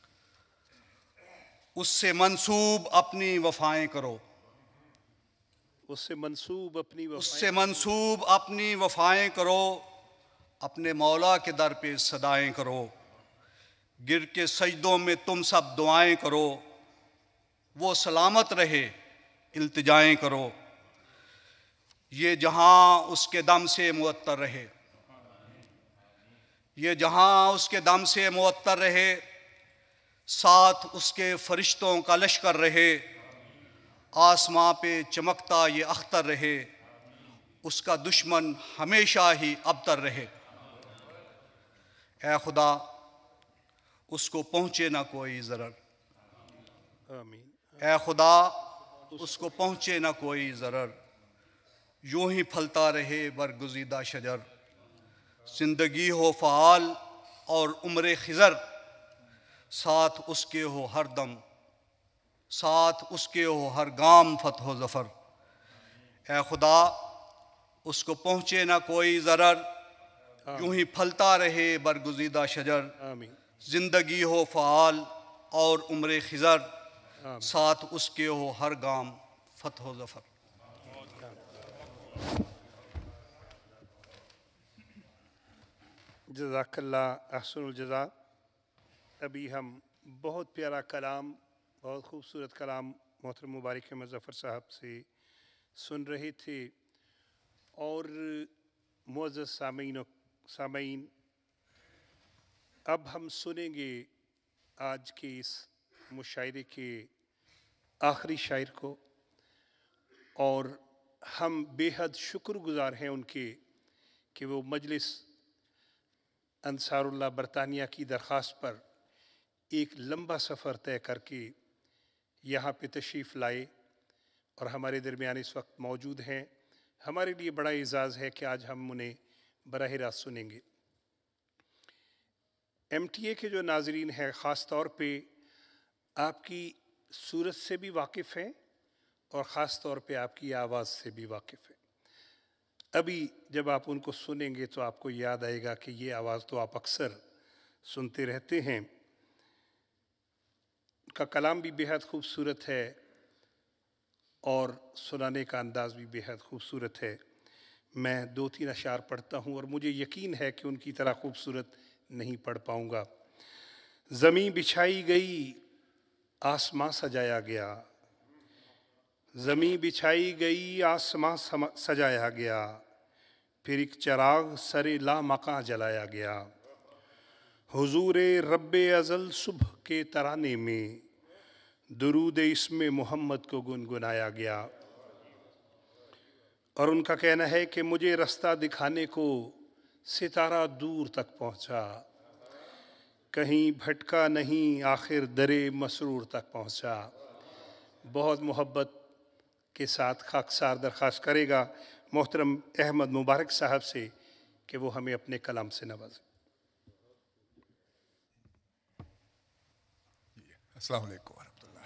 اس سے منسوب اپنی وفائیں کرو. اس سے منسوب اپنی اس وفائیں سے منسوب اپنی وفائیں کرو. اپنے مولا کے در پہ صدائیں کرو. گر کے سجدوں میں تم سب دعائیں کرو. وہ سلامت رہے التجائیں کرو. یہ جہاں اس کے دم سے معطر رہے. یہ جہاں اس کے دم سے معطر رہے. ساتھ اس کے فرشتوں کا لشکر رہے. آسماں پہ چمکتا یہ اختر رہے. اس کا دشمن ہمیشہ ہی ابتر رہے. اے خدا اس کو پہنچے نہ کوئی ضرر. آمین. اے خدا اس کو پہنچے نہ کوئی ضرر. یوں ہی پھلتا رہے برگزیدہ شجر. زندگی ہو فعال اور عمر خضر. ساتھ اس کے ہو ہر دم ساتھ اس کے ہو ہر گام فتح و ظفر. اے خدا اس کو پہنچے نہ کوئی ضرر، یوں ہی پھلتا رہے برگزیدہ شجر، آمین۔ زندگی ہو فعال اور عمر خضر، ساتھ اس کے ہو ہر گام فتح و ظفر۔ جزاک اللہ احسن الجزا۔ ابھی ہم بہت پیارا کلام، بہت خوبصورت کلام محترم مبارک احمد ظفر صاحب سے سن رہے تھے، اور معزز سامعین و سامعین اب ہم سنیں گے آج کے اس مشاعرے کے آخری شاعر کو، اور ہم بے حد شکر گزار ہیں ان کے کہ وہ مجلس انصار اللہ برطانیہ کی درخواست پر ایک لمبا سفر طے کر کے یہاں پہ تشریف لائے اور ہمارے درمیان اس وقت موجود ہیں۔ ہمارے لیے بڑا اعزاز ہے کہ آج ہم انہیں براہ راست سنیں گے۔ ایم ٹی اے کے جو ناظرین ہیں خاص طور پہ آپ کی صورت سے بھی واقف ہیں اور خاص طور پہ آپ کی آواز سے بھی واقف ہیں۔ ابھی جب آپ ان کو سنیں گے تو آپ کو یاد آئے گا کہ یہ آواز تو آپ اکثر سنتے رہتے ہیں۔ ان کا کلام بھی بے حد خوبصورت ہے اور سنانے کا انداز بھی بے حد خوبصورت ہے۔ میں دو تین اشعار پڑھتا ہوں اور مجھے یقین ہے کہ ان کی طرح خوبصورت نہیں پڑھ پاؤں گا۔ زمین بچھائی گئی آسماں سجایا گیا، زمین بچھائی گئی آسماں سجایا گیا، پھر ایک چراغ سر لامکاں جلایا گیا، حضور رب ازل صبح کے ترانے میں درود اسم محمد کو گنگنایا گیا۔ اور ان کا کہنا ہے کہ مجھے رستہ دکھانے کو ستارہ دور تک پہنچا، کہیں بھٹکا نہیں آخر درے مسرور تک پہنچا۔ بہت محبت کے ساتھ خاکسار درخواست کرے گا محترم احمد مبارک صاحب سے کہ وہ ہمیں اپنے کلام سے نوازیں۔ السلام علیکم ورحمۃ اللہ۔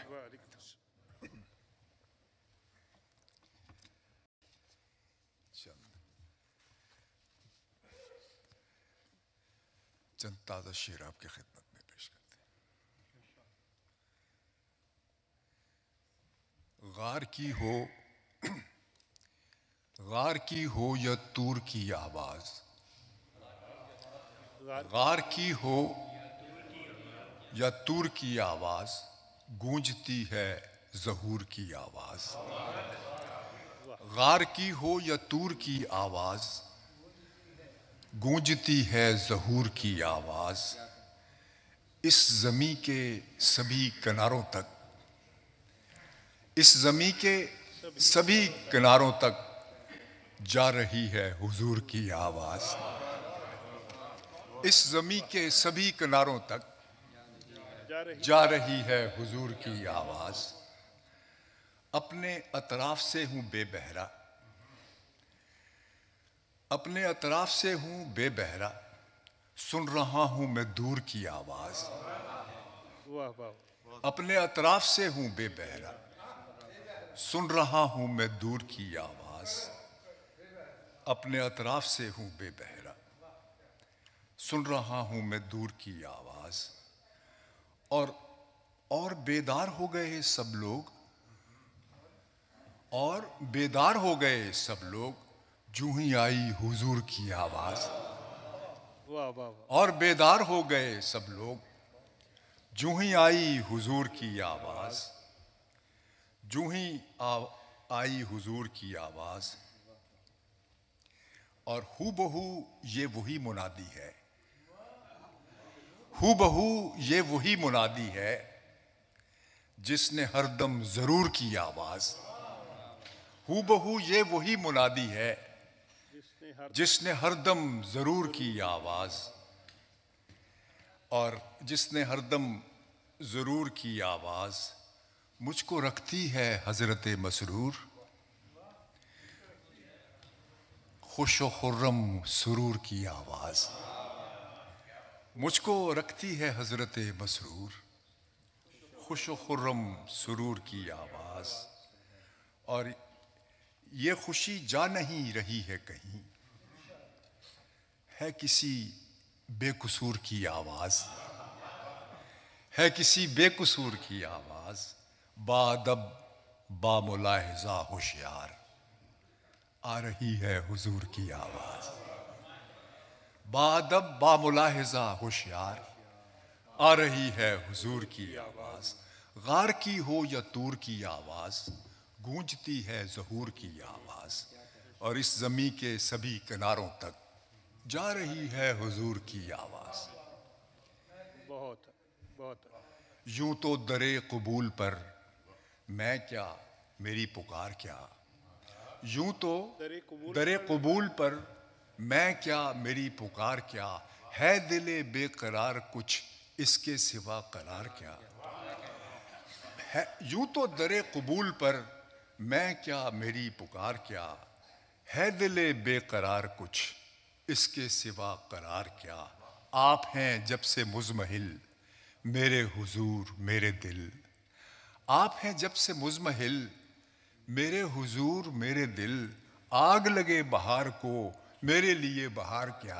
چند تازہ شعر آپ کی خدمت میں پیش کرتے ہیں۔ غار کی ہو غار کی ہو یا طور کی آواز، غار کی ہو یا طور کی آواز، گونجتی ہے ظہور کی آواز۔ غار کی ہو یا طور کی آواز، گونجتی ہے ظہور کی آواز۔ اس زمیں کے سبھی کناروں تک اس زمیں کے سبھی کناروں تک جا رہی ہے حضور کی آواز۔ اس زمیں کے سبھی کناروں تک جا رہی ہے حضور کی آواز۔ اپنے اطراف سے ہوں بے بہرا اپنے اطراف سے ہوں بے بہرا، سن رہا ہوں میں دور کی آواز۔ اپنے اطراف سے ہوں بے بہرا، سن رہا ہوں میں دور کی آواز۔ اپنے اطراف سے ہوں بے بہرا، سن رہا ہوں میں دور کی آواز۔ اور اور بیدار ہو گئے سب لوگ اور بیدار ہو گئے سب لوگ جو ہی آئی حضور کی آواز۔ اور بیدار ہو گئے سب لوگ جو ہی آئی حضور کی آواز۔ جو ہی آئی حضور کی آواز۔ اور ہو بہو یہ وہی منادی ہے ہو بہو یہ وہی منادی ہے جس نے ہر دم ضرور کی آواز۔ ہو بہو یہ وہی منادی ہے جس نے ہر دم ضرور کی آواز۔ اور جس نے ہر دم ضرور کی آواز مجھ کو رکھتی ہے حضرت مسرور، خوش و خرم سرور کی آواز۔ مجھ کو رکھتی ہے حضرت مسرور، خوش و خرم سرور کی آواز۔ اور یہ خوشی جا نہیں رہی ہے کہیں، ہے کسی بے قصور کی آواز، ہے کسی بے قصور کی آواز، با ادب با ملاحظہ ہوشیار، آ رہی ہے حضور کی آواز، با ادب با ملاحظہ ہوشیار، آ رہی ہے حضور کی آواز، غار کی ہو یا طور کی آواز، گونجتی ہے ظہور کی آواز، اور اس زمین کے سبھی کناروں تک جا رہی ہے حضور کی آواز۔ بہت بہت یوں تو درِ قبول پر میں کیا میری پکار کیا، یوں تو درِ قبول پر میں کیا میری پکار کیا، ہے دل بے قرار کچھ اس کے سوا قرار کیا، ہے یوں تو درِ قبول پر میں کیا میری پکار کیا، ہے دل بے قرار کچھ اس کے سوا قرار کیا، آپ ہیں جب سے مزمحل میرے حضور میرے دل، آپ ہیں جب سے مزمحل میرے حضور میرے دل، آگ لگے بہار کو میرے لیے بہار کیا،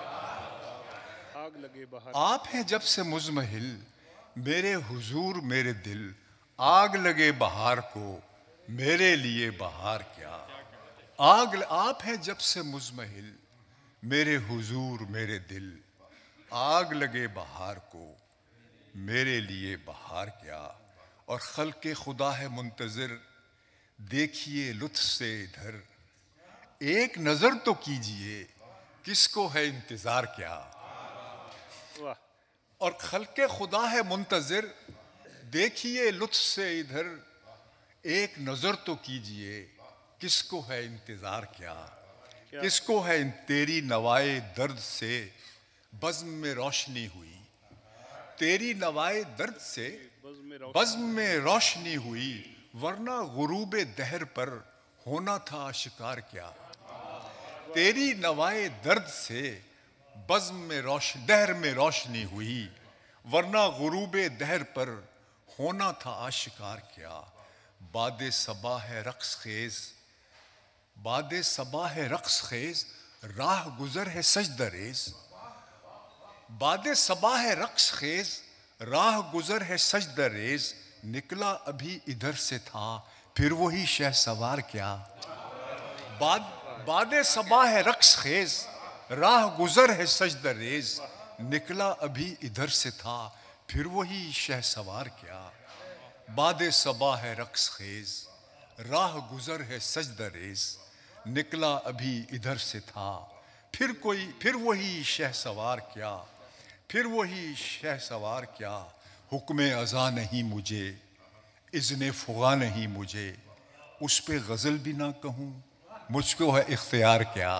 آگ لگے بہار، آپ ہیں جب سے مزمحل میرے حضور میرے دل، آگ لگے بہار کو میرے لیے بہار کیا، آگ آپ ہیں جب سے مزمحل میرے حضور میرے دل، آگ لگے بہار کو میرے لیے بہار کیا، اور خلق خدا ہے منتظر دیکھیے لطف سے ادھر، ایک نظر تو کیجئے کس کو ہے انتظار کیا، واہ اور خلق خدا ہے منتظر دیکھیے لطف سے ادھر، ایک نظر تو کیجئے کس کو ہے انتظار کیا، کس کو ہے تیری نوائے درد سے بزم میں روشنی ہوئی، تیری نوائے درد سے بزم میں روشنی ہوئی، ورنہ غروب دہر پر ہونا تھا شکار کیا، تیری نوائے درد سے بزم میں روشنی دہر میں روشنی ہوئی، ورنہ غروب دہر پر ہونا تھا آشکار کیا، باد صبا ہے رقص خیز، باد صبا ہے رقص خیز، راہ گزر ہے سجدہ ریز، باد صبا ہے رقص خیز، راہ گزر ہے سجدہ ریز، نکلا ابھی ادھر سے تھا پھر وہی شہ سوار کیا، باد باد صبا ہے رقص خیز، راہ گزر ہے سجدہ ریز، نکلا ابھی ادھر سے تھا پھر وہی شہ سوار کیا، باد صبا ہے رقص خیز، راہ گزر ہے سجدہ ریز، نکلا ابھی ادھر سے تھا پھر کوئی پھر وہی شہ سوار کیا، پھر وہی شہ سوار کیا، حکم ازاں نہیں مجھے اذن فغاں نہیں مجھے، اس پہ غزل بھی نہ کہوں مجھ کو ہے اختیار کیا،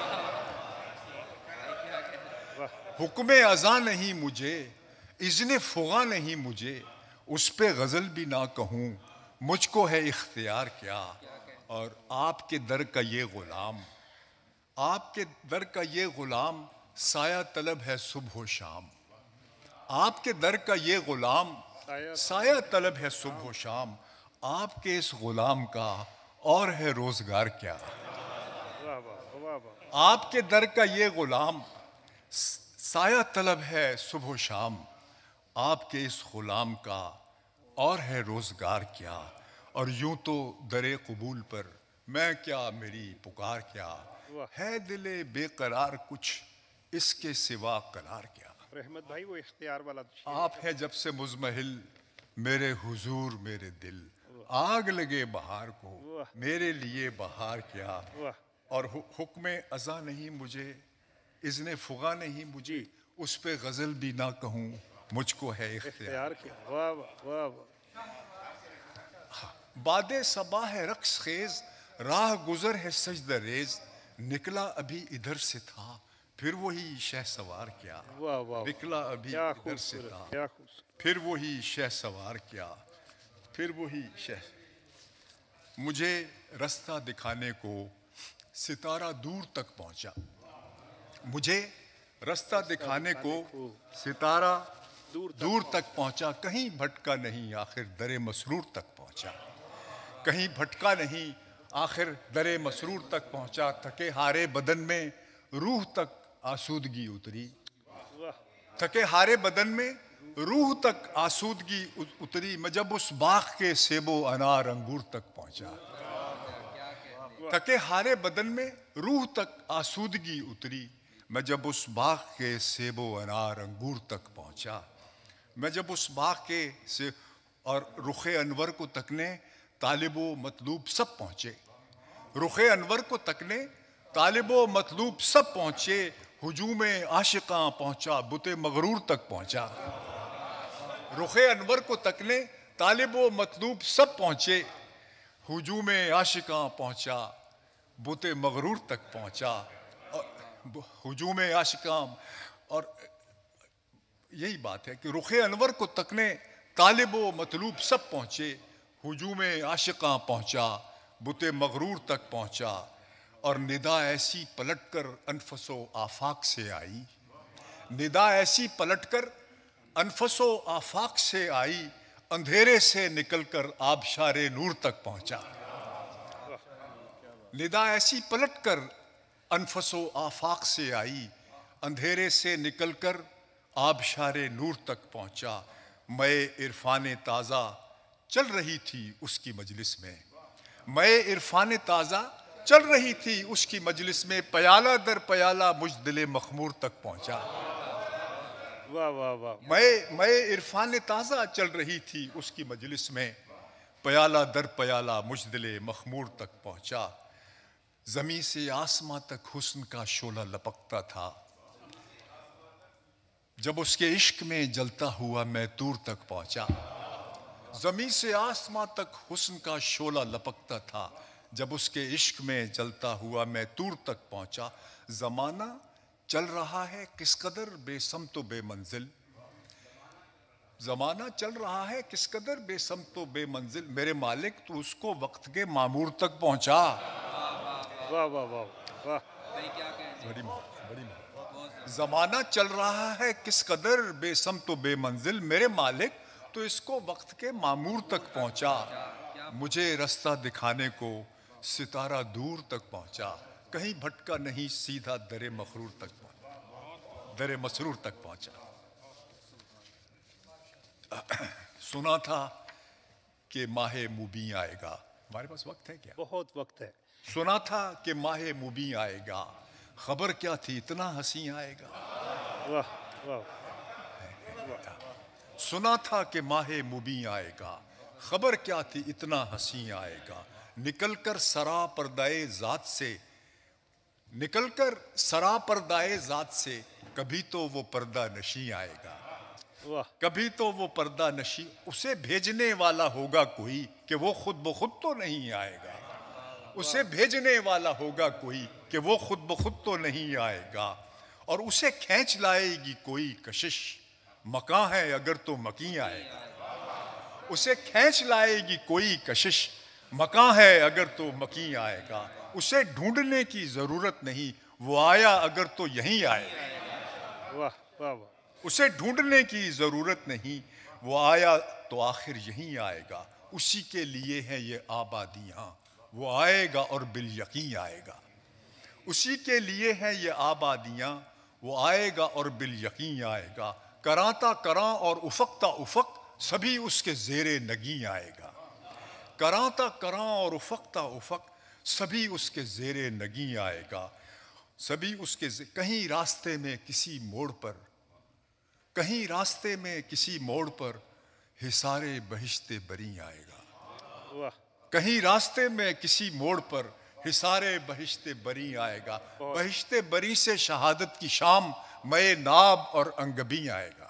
حکم ازاں نہیں مجھے اذن فغاں نہیں مجھے، اس پہ غزل بھی نہ کہوں مجھ کو ہے اختیار کیا، اور آپ کے در کا یہ غلام آپ کے در کا یہ غلام سایہ طلب ہے صبح و شام، آپ کے در کا یہ غلام سایہ طلب ہے صبح و شام، آپ کے اس غلام کا اور ہے روزگار کیا، آپ کے در کا یہ غلام سایہ طلب ہے صبح و شام، آپ کے اس غلام کا اور ہے روزگار کیا، اور یوں تو در قبول پر میں کیا میری پکار کیا، ہے دل بے قرار کچھ اس کے سوا قرار کیا، رحمت بھائی وہ اختیار والا آپ ہے جب سے مزمحل میرے حضور میرے دل، آگ لگے بہار کو میرے لیے بہار کیا، اور حکم ازاں نہیں مجھے اذن فغاں نہیں مجھے، اس پہ غزل بھی نہ کہوں مجھ کو ہے اختیار کیا، واہ واہ واہ، باد صبا ہے رقص خیز، راہ گزر ہے سجدہ ریز، نکلا ابھی ادھر سے تھا پھر وہی شہ سوار کیا، نکلا ابھی ادھر سے تھا پھر وہی شہ سوار کیا، پھر وہی شہ، مجھے رستہ دکھانے کو ستارہ دور تک پہنچا، مجھے رستہ دکھانے کو ستارہ دور تک پہنچا، کہیں بھٹکا نہیں آخر در مسرور تک پہنچا، کہیں بھٹکا نہیں آخر در مسرور تک پہنچا، تھکے ہارے بدن میں روح تک آسودگی اتری، تھکے ہارے بدن میں روح تک آسودگی اتری، میں جب اس باغ کے سیب و انار انگور تک پہنچا، تھکے ہارے بدن میں روح تک آسودگی اتری، میں جب اس باغ کے سیب و انار انگور تک پہنچا، میں جب اس باغ کے سے اور رخ انور کو تکنے طالب و مطلوب سب پہنچے، رخ انور کو تکنے طالب و مطلوب سب پہنچے، ہجوم عاشقاں پہنچا بت مغرور تک پہنچا، رخ انور کو تکنے طالب و مطلوب سب پہنچے، ہجوم عاشقاں پہنچا بت مغرور تک پہنچا، ہجوم عاشقاں، اور یہی بات ہے کہ رخ انور کو تکنے طالب و مطلوب سب پہنچے، ہجوم عاشقاں پہنچا بت مغرور تک پہنچا، اور ندا ایسی پلٹ کر انفس و آفاق سے آئی، ندا ایسی پلٹ کر انفس و آفاق سے آئی، اندھیرے سے نکل کر آبشار نور تک پہنچا، ندا ایسی پلٹ کر انفس و آفاق سے آئی، اندھیرے سے نکل کر آبشار نور تک پہنچا، میں عرفان تازہ چل رہی تھی اس کی مجلس میں، میں عرفان تازہ چل رہی تھی اس کی مجلس میں، پیالہ در پیالہ مجھ دل مخمور تک پہنچا، واہ واہ واہ، میں میں عرفان تازہ چل رہی تھی اس کی مجلس میں، پیالہ در پیالہ مجھ دل مخمور تک پہنچا، زمین سے آسماں تک حسن کا شعلہ لپکتا تھا، جب اس کے عشق میں جلتا ہوا میں طور تک پہنچا، زمین سے آسماں تک حسن کا شعلہ لپکتا تھا، جب اس کے عشق میں جلتا ہوا میں طور تک پہنچا، زمانہ چل رہا ہے کس قدر بے سمت و بے منزل، زمانہ چل رہا ہے کس قدر بے سمت و بے منزل، میرے مالک تو اس کو وقت کے معمور تک پہنچا، واہ واہ واہ واہ، بڑی بڑی زمانہ چل رہا ہے کس قدر بے سمت و بے منزل، میرے مالک تو اس کو وقت کے معمور تک پہنچا، مجھے رستہ دکھانے کو ستارہ دور تک پہنچا، کہیں بھٹکا نہیں سیدھا در مخرور تک پہنچا، در مسرور تک پہنچا، سنا تھا کہ ماہ مبیں آئے گا، ہمارے پاس وقت ہے کیا؟ بہت وقت ہے، سنا تھا کہ ماہ مبیں آئے گا، خبر کیا تھی اتنا حسین آئے گا، واہ واہ، سنا تھا کہ ماہ مبیں آئے گا، خبر کیا تھی اتنا حسین آئے گا، نکل کر سرا پردائے ذات سے، نکل کر سرا پردائے ذات سے، کبھی تو وہ پردہ نشیں آئے گا، واہ، کبھی تو وہ پردہ نشیں، اسے بھیجنے والا ہوگا کوئی کہ وہ خود بخود تو نہیں آئے گا، اسے بھیجنے والا ہوگا کوئی کہ وہ خود بخود تو نہیں آئے گا، اور اسے کھینچ لائے گی کوئی کشش، مکاں ہے اگر تو مکیں آئے گا، اسے کھینچ لائے گی کوئی کشش، مکاں ہے اگر تو مکیں آئے گا، اسے ڈھونڈنے کی ضرورت نہیں، وہ آیا اگر تو یہیں آئے گا، واہ واہ واہ، اسے ڈھونڈنے کی ضرورت نہیں، وہ آیا تو آخر یہیں آئے گا، اسی کے لیے ہیں یہ آبادیاں، وہ آئے گا اور بالیقین آئے گا، اسی کے لیے ہیں یہ آبادیاں، وہ آئے گا اور بالیقین آئے گا، کراں تا کراں اور افق تا افق سبھی اس کے زیر نگیں آئے گا، کراں تا کراں اور افق تا افق سبھی اس کے زیر نگیں آئے گا، سبھی اس کے زیر... کہیں راستے میں کسی موڑ پر، کہیں راستے میں کسی موڑ پر حصار بہشت بری آئے گا، واہ، کہیں راستے میں کسی موڑ پر حصار بہشت بری آئے گا، بہشت بری سے شہادت کی شام میں ناب اور انگبی آئے گا،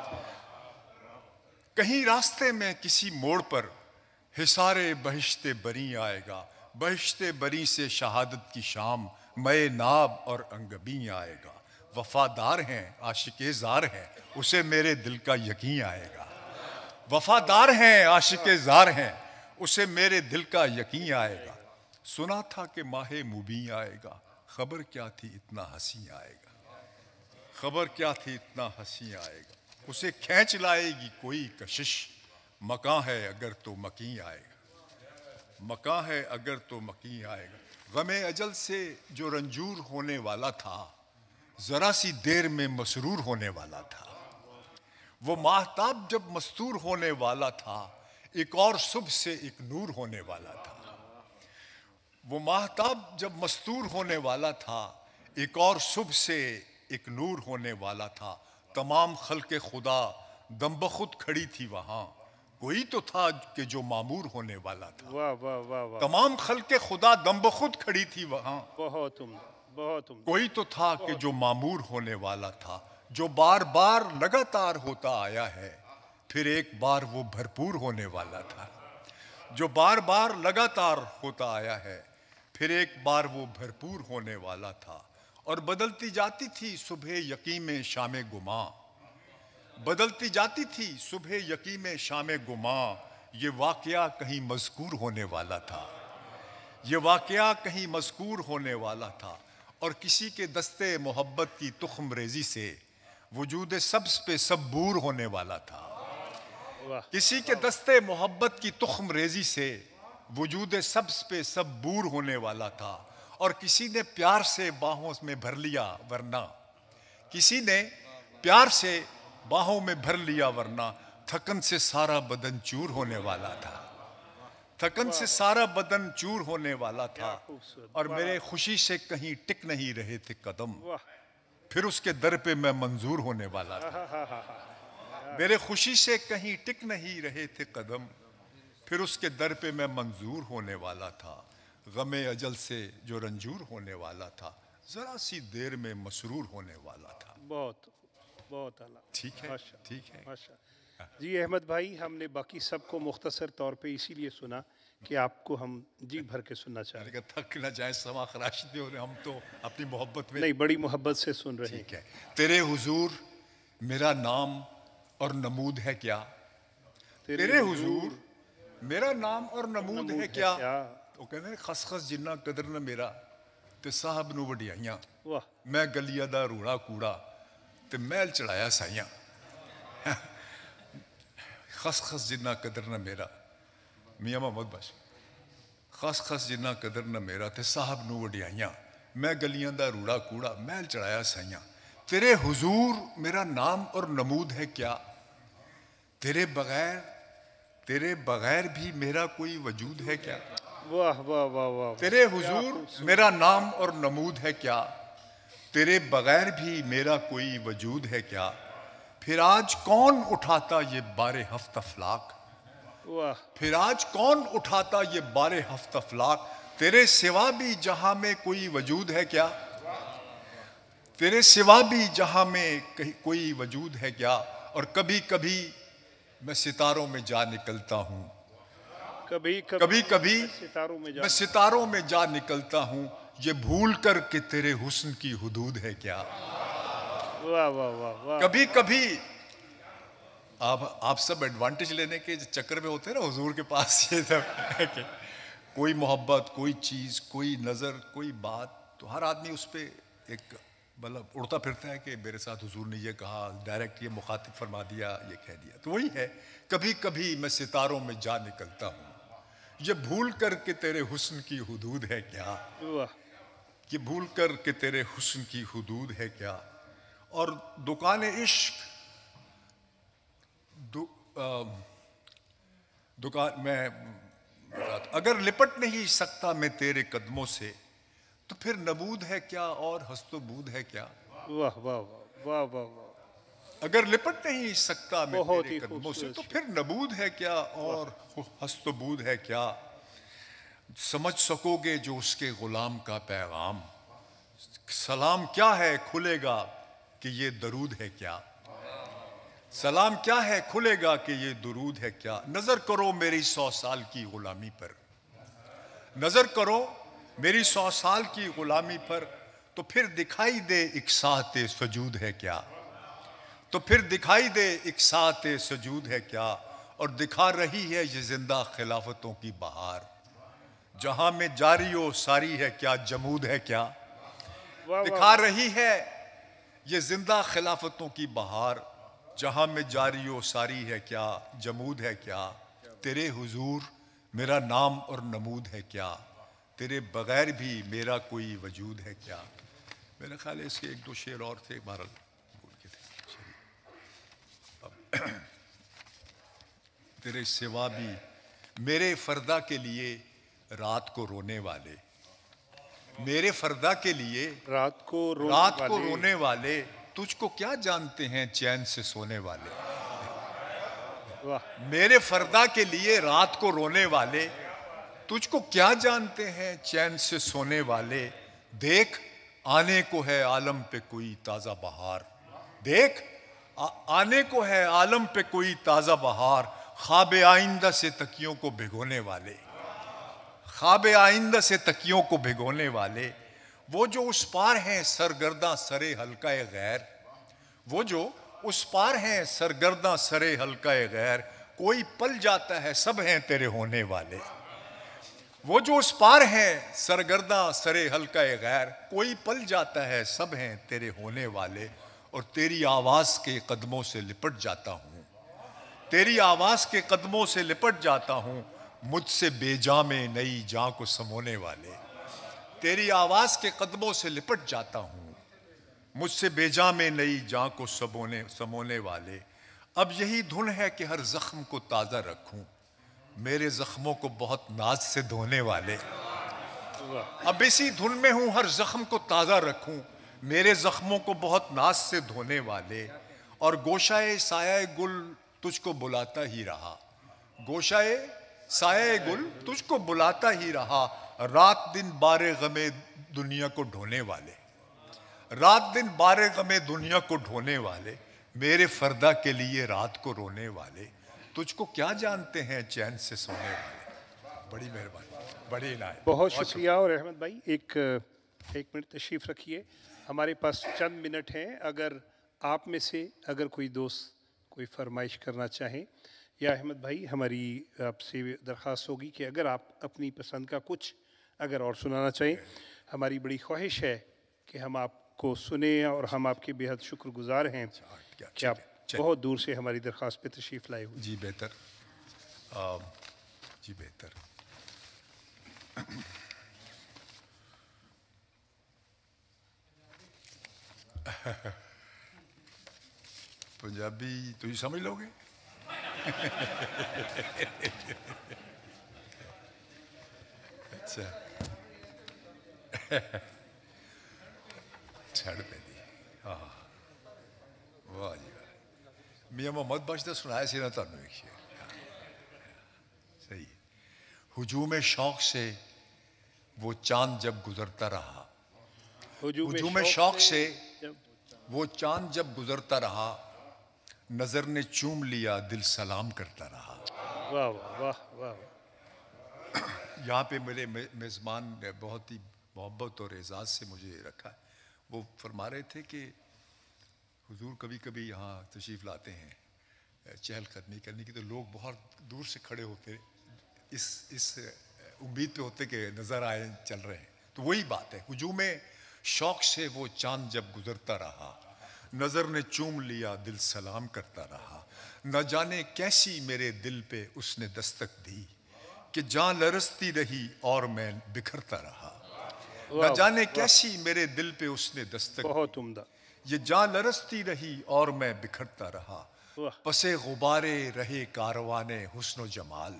کہیں راستے میں کسی موڑ پر حصار بہشت بری آئے گا، بہشت بری سے شہادت کی شام میں ناب اور انگبی آئے گا، وفادار ہیں عاشق زار ہیں اسے میرے دل کا یقین آئے گا، وفادار ہیں عاشق زار ہیں اسے میرے دل کا یقین آئے گا، سنا تھا کہ ماہ مبیں آئے گا، خبر کیا تھی اتنا حسین آئے گا، خبر کیا تھی اتنا حسین آئے گا، اسے کھینچ لائے گی کوئی کشش، مکاں ہے اگر تو مکیں آئے گا، مکاں ہے اگر تو مکیں آئے گا. غم اجل سے جو رنجور ہونے والا تھا ذرا سی دیر میں مسرور ہونے والا تھا. وہ ماہتاب جب مستور ہونے والا تھا ایک اور صبح سے ایک نور ہونے والا تھا. وہ ماہتاب جب مستور ہونے والا تھا ایک اور صبح سے ایک نور ہونے والا تھا. تمام خلق خدا دم بخود کھڑی تھی وہاں کوئی تو تھا کہ جو معمور ہونے والا تھا. واہ واہ واہ واہ تمام خلق خدا دم بخود کھڑی تھی وہاں بہت عمدہ بہت عمدہ. کوئی تو تھا کہ جو معمور ہونے والا تھا. جو بار بار لگاتار ہوتا آیا ہے پھر ایک بار وہ بھرپور ہونے والا تھا. جو بار بار لگاتار ہوتا آیا ہے پھر ایک بار وہ بھرپور ہونے والا تھا. اور بدلتی جاتی تھی صبح یقین میں شام گماں بدلتی جاتی تھی صبح یقین میں شام گماں. یہ واقعہ کہیں مذکور ہونے والا تھا یہ واقعہ کہیں مذکور ہونے والا تھا. اور کسی کے دستے محبت کی تخم ریزی سے وجود سبز پہ سب بور ہونے والا تھا. کسی کے دستے محبت کی تخم ریزی سے وجود سبز پہ سب بور ہونے والا تھا. اور کسی نے پیار سے باہوں میں بھر لیا ورنہ کسی نے پیار سے باہوں میں بھر لیا ورنہ تھکن سے سارا بدن چور ہونے والا تھا. تھکن سے سارا بدن چور ہونے والا تھا. اور میرے خوشی سے کہیں ٹک نہیں رہے تھے قدم پھر اس کے در پہ میں منظور ہونے والا تھا. میرے خوشی سے کہیں ٹک نہیں رہے تھے قدم پھر اس کے در پہ میں منظور ہونے والا تھا. غم اجل سے جو رنجور ہونے والا تھا ذرا سی دیر میں مسرور ہونے والا تھا. بہت بہت اعلیٰ. ٹھیک ہے ماشاء ٹھیک ہے. ماشاء. جی احمد بھائی ہم نے باقی سب کو مختصر طور پہ اسی لیے سنا کہ آپ کو ہم جی بھر کے سننا چاہ رہے ہیں. تھک نہ جائیں سما خراشی بھی ہو رہے ہم تو اپنی محبت میں نہیں بڑی محبت سے سن رہے ہیں. ٹھیک ہے. تیرے حضور میرا نام اور نمود ہے کیا تیرے حضور میرا نام اور نمود ہے کیا. وہ کہتے ہیں خس خس جنہ قدر نہ میرا تے صاحب نو وڈیائیاں میں گلیا دا روڑا کوڑا تے محل چڑھایا سائیاں. خس خس جنہ قدر نہ میرا میاں محمد بخش. خس خس جنہ قدر نہ میرا تے صاحب نو وڈیائیاں میں گلیاں دا روڑا کوڑا محل چڑھایا سائیاں. تیرے حضور میرا نام اور نمود ہے کیا تیرے بغیر تیرے بغیر بھی میرا کوئی وجود ہے کیا. واہ واہ واہ واہ. تیرے حضور میرا نام اور نمود ہے کیا تیرے بغیر بھی میرا کوئی وجود ہے کیا. پھر آج کون اٹھاتا یہ بار ہفت افلاک پھر آج کون اٹھاتا یہ بار ہفت افلاک. تیرے سوا بھی جہاں میں کوئی وجود ہے کیا تیرے سوا بھی جہاں میں کوئی وجود ہے کیا. اور کبھی کبھی میں ستاروں میں جا نکلتا ہوں کبھی کبھی کبھی ستاروں میں جا میں ستاروں میں جا نکلتا ہوں یہ بھول کر کہ تیرے حسن کی حدود ہے کیا. واہ واہ واہ واہ. کبھی کبھی آپ آپ سب ایڈوانٹیج لینے کے چکر میں ہوتے ہیں نا حضور کے پاس یہ سب کہ کوئی محبت کوئی چیز کوئی نظر کوئی بات تو ہر آدمی اس پہ ایک مطلب اڑتا پھرتا ہے کہ میرے ساتھ حضور نے یہ کہا ڈائریکٹ یہ مخاطب فرما دیا یہ کہہ دیا. تو وہی ہے کبھی کبھی میں ستاروں میں جا نکلتا ہوں یہ بھول کر کہ تیرے حسن کی حدود ہے کیا یہ بھول کر کہ تیرے حسن کی حدود ہے کیا. اور دکان عشق دکان میں اگر لپٹ نہیں سکتا میں تیرے قدموں سے تو پھر نبود ہے کیا اور ہست و بود ہے کیا. واہ واہ واہ واہ واہ. اگر لپٹ نہیں سکتا میں تیرے قدموں سے تو پھر نبود ہے کیا اور ہست و بود ہے کیا. سمجھ سکو گے جو اس کے غلام کا پیغام سلام کیا ہے کھلے گا کہ یہ درود ہے کیا. سلام کیا ہے کھلے گا کہ یہ درود ہے کیا. نظر کرو میری سو سال کی غلامی پر نظر کرو میری سو سال کی غلامی پر تو پھر دکھائی دے ایک ساعت سجود ہے کیا تو پھر دکھائی دے ایک ساعت سجود ہے کیا. اور دکھا رہی ہے یہ زندہ خلافتوں کی بہار جہاں میں جاری و ساری ہے کیا جمود ہے کیا. دکھا رہی ہے یہ زندہ خلافتوں کی بہار جہاں میں جاری و ساری ہے کیا جمود ہے کیا. تیرے حضور میرا نام اور نمود ہے کیا، تیرے بغیر بھی میرا کوئی وجود ہے کیا. میرا خیال ہے اس کے ایک دو شعر اور تھے، بہرحال بول کے تھے. اب تیرے سوا بھی میرے فردا کے لیے رات کو رونے والے، میرے فردا کے لیے رات کو رونے رات کو والے رونے والے، تجھ کو کیا جانتے ہیں چین سے سونے والے. واہ میرے فردا کے لیے رات کو رونے والے، تجھ کو کیا جانتے ہیں چین سے سونے والے. دیکھ آنے کو ہے عالم پہ کوئی تازہ بہار، دیکھ آنے کو ہے عالم پہ کوئی تازہ بہار. خواب آئندہ سے تکیوں کو بھگونے والے، خواب آئندہ سے تکیوں کو بھگونے والے. وہ جو اس پار ہیں سرگرداں سرے حلقہ غیر، وہ جو اس پار ہیں سرگرداں سرے حلقہ غیر. کوئی پل جاتا ہے سب ہیں تیرے ہونے والے. وہ جو اس پار ہیں سرگرداں سرے حلقہ غیر، کوئی پل جاتا ہے سب ہیں تیرے ہونے والے. اور تیری آواز کے قدموں سے لپٹ جاتا ہوں، تیری آواز کے قدموں سے لپٹ جاتا ہوں. مجھ سے بے جاں میں نئی جاں کو سمونے والے، تیری آواز کے قدموں سے لپٹ جاتا ہوں. مجھ سے بے جاں میں نئی جاں کو سمونے سمونے والے. اب یہی دھن ہے کہ ہر زخم کو تازہ رکھوں، میرے زخموں کو بہت ناز سے دھونے والے. اب اسی دھن میں ہوں ہر زخم کو تازہ رکھوں، میرے زخموں کو بہت ناز سے دھونے والے. اور گوشائے سایہ گل تجھ کو بلاتا ہی رہا، گوشائے سایہ گل تجھ کو بلاتا ہی رہا. رات دن بارے غمے دنیا کو ڈھونے والے، رات دن بارے غمے دنیا کو ڈھونے والے. میرے فردا کے لیے رات کو رونے والے، تجھ کو کیا جانتے ہیں چین سے سونے والے. بڑی مہربانی، بڑی عنایت. بہت شکریہ. اور احمد بھائی ایک ایک منٹ تشریف رکھیے، ہمارے پاس چند منٹ ہیں. اگر آپ میں سے اگر کوئی دوست کوئی فرمائش کرنا چاہیں، یا احمد بھائی ہماری آپ سے درخواست ہوگی کہ اگر آپ اپنی پسند کا کچھ اگر اور سنانا چاہیں، ہماری بڑی خواہش ہے کہ ہم آپ کو سنیں، اور ہم آپ کے بے حد شکر گزار ہیں کہ آپ بہت دور سے ہماری درخواست پہ تشریف لائے ہوئے. جی بہتر، جی بہتر. پنجابی تو یہ سمجھ لو گے. اچھا چھڑ پہ دی. ہاں واہ جی واہ. میاں محمد بخش نے سنایا سی نا تمہیں ایک شعر. صحیح. ہجوم شوق سے وہ چاند جب گزرتا رہا، ہجوم شوق سے وہ چاند جب گزرتا رہا، نظر نے چوم لیا دل سلام کرتا رہا. واہ واہ واہ واہ. یہاں پہ میرے میزبان نے بہت ہی محبت اور اعزاز سے مجھے رکھا. وہ فرما رہے تھے کہ حضور کبھی کبھی یہاں تشریف لاتے ہیں چہل قدمی کرنے کی، تو لوگ بہت دور سے کھڑے ہوتے اس اس امید پہ ہوتے کہ نظر آئے چل رہے ہیں. تو وہی بات ہے، ہجوم شوق سے وہ چاند جب گزرتا رہا، نظر نے چوم لیا دل سلام کرتا رہا. نہ جانے کیسی میرے دل پہ اس نے دستک دی کہ جان لرزتی رہی اور میں بکھرتا رہا. نہ جانے کیسی میرے دل پہ اس نے دستک، بہت عمدہ. یہ جان لرزتی رہی اور میں بکھرتا رہا. پسے غبارے رہے کاروانے حسن و جمال.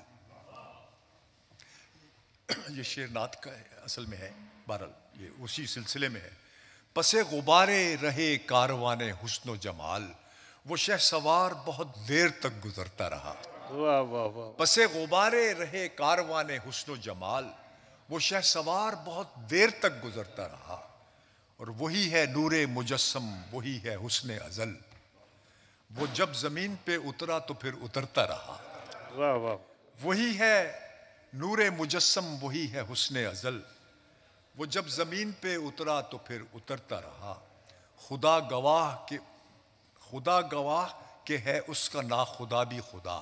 یہ شعر نعت کا ہے اصل میں ہے، بہرحال یہ اسی سلسلے میں ہے. پسے غبارے رہے کاروان حسن و جمال، وہ شہ سوار بہت دیر تک گزرتا رہا. واہ واہ واہ. پسے غبارے رہے کاروان حسن و جمال، وہ شہ سوار بہت دیر تک گزرتا رہا. اور وہی ہے نور مجسم، وہی ہے حسن ازل، وہ جب زمین پہ اترا تو پھر اترتا رہا. واہ واہ. وہی ہے نور مجسم، وہی ہے حسن ازل، وہ جب زمین پہ اترا تو پھر اترتا رہا. خدا گواہ کہ خدا گواہ کہ ہے اس کا نا خدا بھی خدا.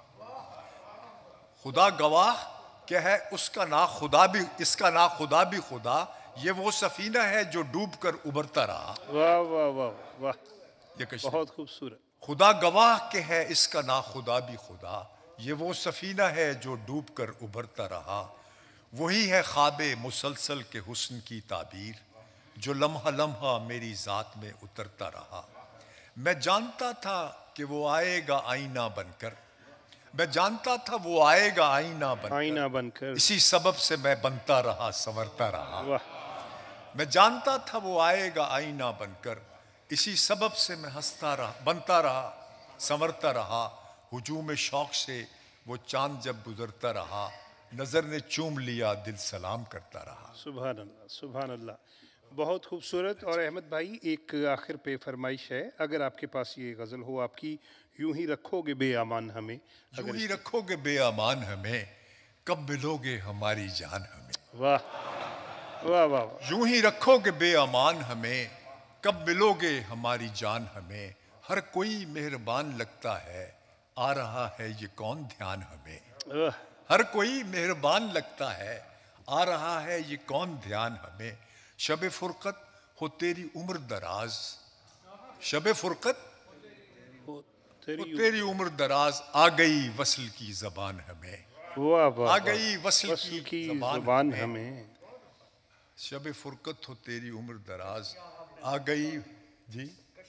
خدا گواہ کہ ہے اس کا نا خدا بھی اس کا نا خدا بھی خدا. یہ وہ سفینہ ہے جو ڈوب کر ابھرتا رہا. واہ واہ واہ واہ. یہ بہت خوبصورت. خدا گواہ کہ ہے اس کا نا خدا بھی خدا. یہ وہ سفینہ ہے جو ڈوب کر ابھرتا رہا، وہی ہے خواب مسلسل کے حسن کی تعبیر جو لمحہ لمحہ میری ذات میں اترتا رہا۔ میں جانتا تھا کہ وہ آئے گا آئینہ بن کر، میں جانتا تھا وہ آئے گا آئینہ بن آئینہ بن کر، اسی سبب سے میں بنتا رہا سنورتا رہا۔ واہ، میں جانتا تھا وہ آئے گا آئینہ بن کر، اسی سبب سے میں ہنستا رہا بنتا رہا سنورتا رہا۔ ہجوم شوق سے وہ چاند جب گزرتا رہا، نظر نے چوم لیا دل سلام کرتا رہا۔ سبحان اللہ، سبحان اللہ، بہت خوبصورت۔ اور احمد بھائی ایک آخر پہ فرمائش ہے، اگر آپ کے پاس یہ غزل ہو آپ کی، یوں ہی رکھو گے بے امان ہمیں، یوں ہی رکھو گے بے امان ہمیں، کب ملو گے ہماری جان ہمیں۔ واہ واہ واہ واہ، یوں ہی رکھو گے بے امان ہمیں، کب ملو گے ہماری جان ہمیں۔ ہر کوئی مہربان لگتا ہے، آ رہا ہے یہ کون دھیان ہمیں۔ واہ، ہر کوئی مہربان لگتا ہے، آ رہا ہے یہ کون دھیان ہمیں۔ شب فرقت ہو تیری عمر دراز، شب فرقت وہ ہو تیری تیری عمر دراز، آ گئی وصل کی زبان ہمیں، واہ واہ، آ گئی وصل وصل کی کی زبان زبان ہمیں۔ ہمیں۔ شب فرقت ہو تیری عمر دراز، آ گئی جی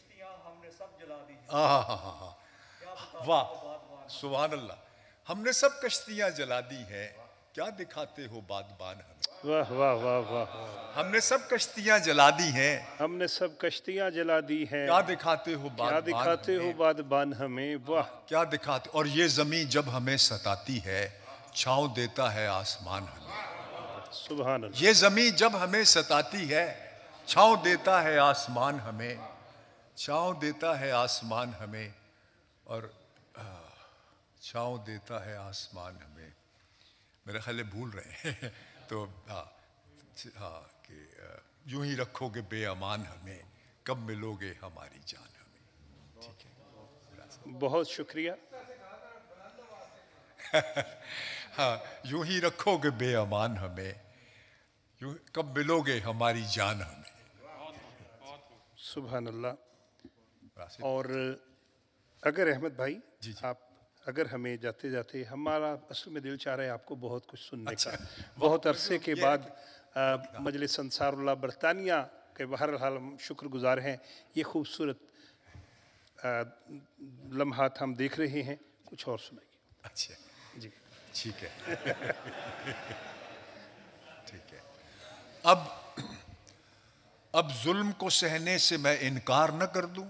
آہا ہاں ہاں ہاں، واہ سبحان اللہ، ہم نے سب کشتیاں جلا دی ہیں، کیا دکھاتے ہو بادبان ہمیں۔ واہ واہ واہ واہ واہ، ہم نے سب کشتیاں جلا دی ہیں، ہم نے سب کشتیاں جلا دی ہیں، کیا دکھاتے ہو کیا بادبان دکھاتے ہو ہمیں۔ بادبان ہمیں۔ واہ، کیا دکھاتے، اور یہ زمین جب ہمیں ستاتی ہے، چھاؤں دیتا ہے آسمان ہمیں۔ سبحان اللہ، یہ زمین جب ہمیں ستاتی ہے، چھاؤں دیتا ہے آسمان ہمیں، چھاؤں دیتا ہے آسمان ہمیں، اور چھاؤں دیتا ہے آسمان ہمیں۔ میرے خیال ہے بھول رہے ہیں تو ہاں ہاں کہ یوں ہی رکھو گے بے امان ہمیں، کب ملو گے ہماری جان ہمیں۔ ٹھیک ہے، بہت شکریہ۔ ہاں، یوں ہی رکھو گے بے امان ہمیں، یوں کب ملو گے ہماری جان ہمیں۔ سبحان اللہ۔ اور اگر احمد بھائی آپ اگر ہمیں جاتے جاتے، ہمارا اصل میں دل چاہ رہا ہے آپ کو بہت کچھ سننے کا، بہت عرصے کے بعد مجلس انصار اللہ برطانیہ کے بہرحال ہم شکر گزار ہیں، یہ خوبصورت لمحات ہم دیکھ رہے ہیں، کچھ اور سنائیے۔ اچھا جی ٹھیک ہے، ٹھیک ہے۔ اب اب ظلم کو سہنے سے میں انکار نہ کر دوں،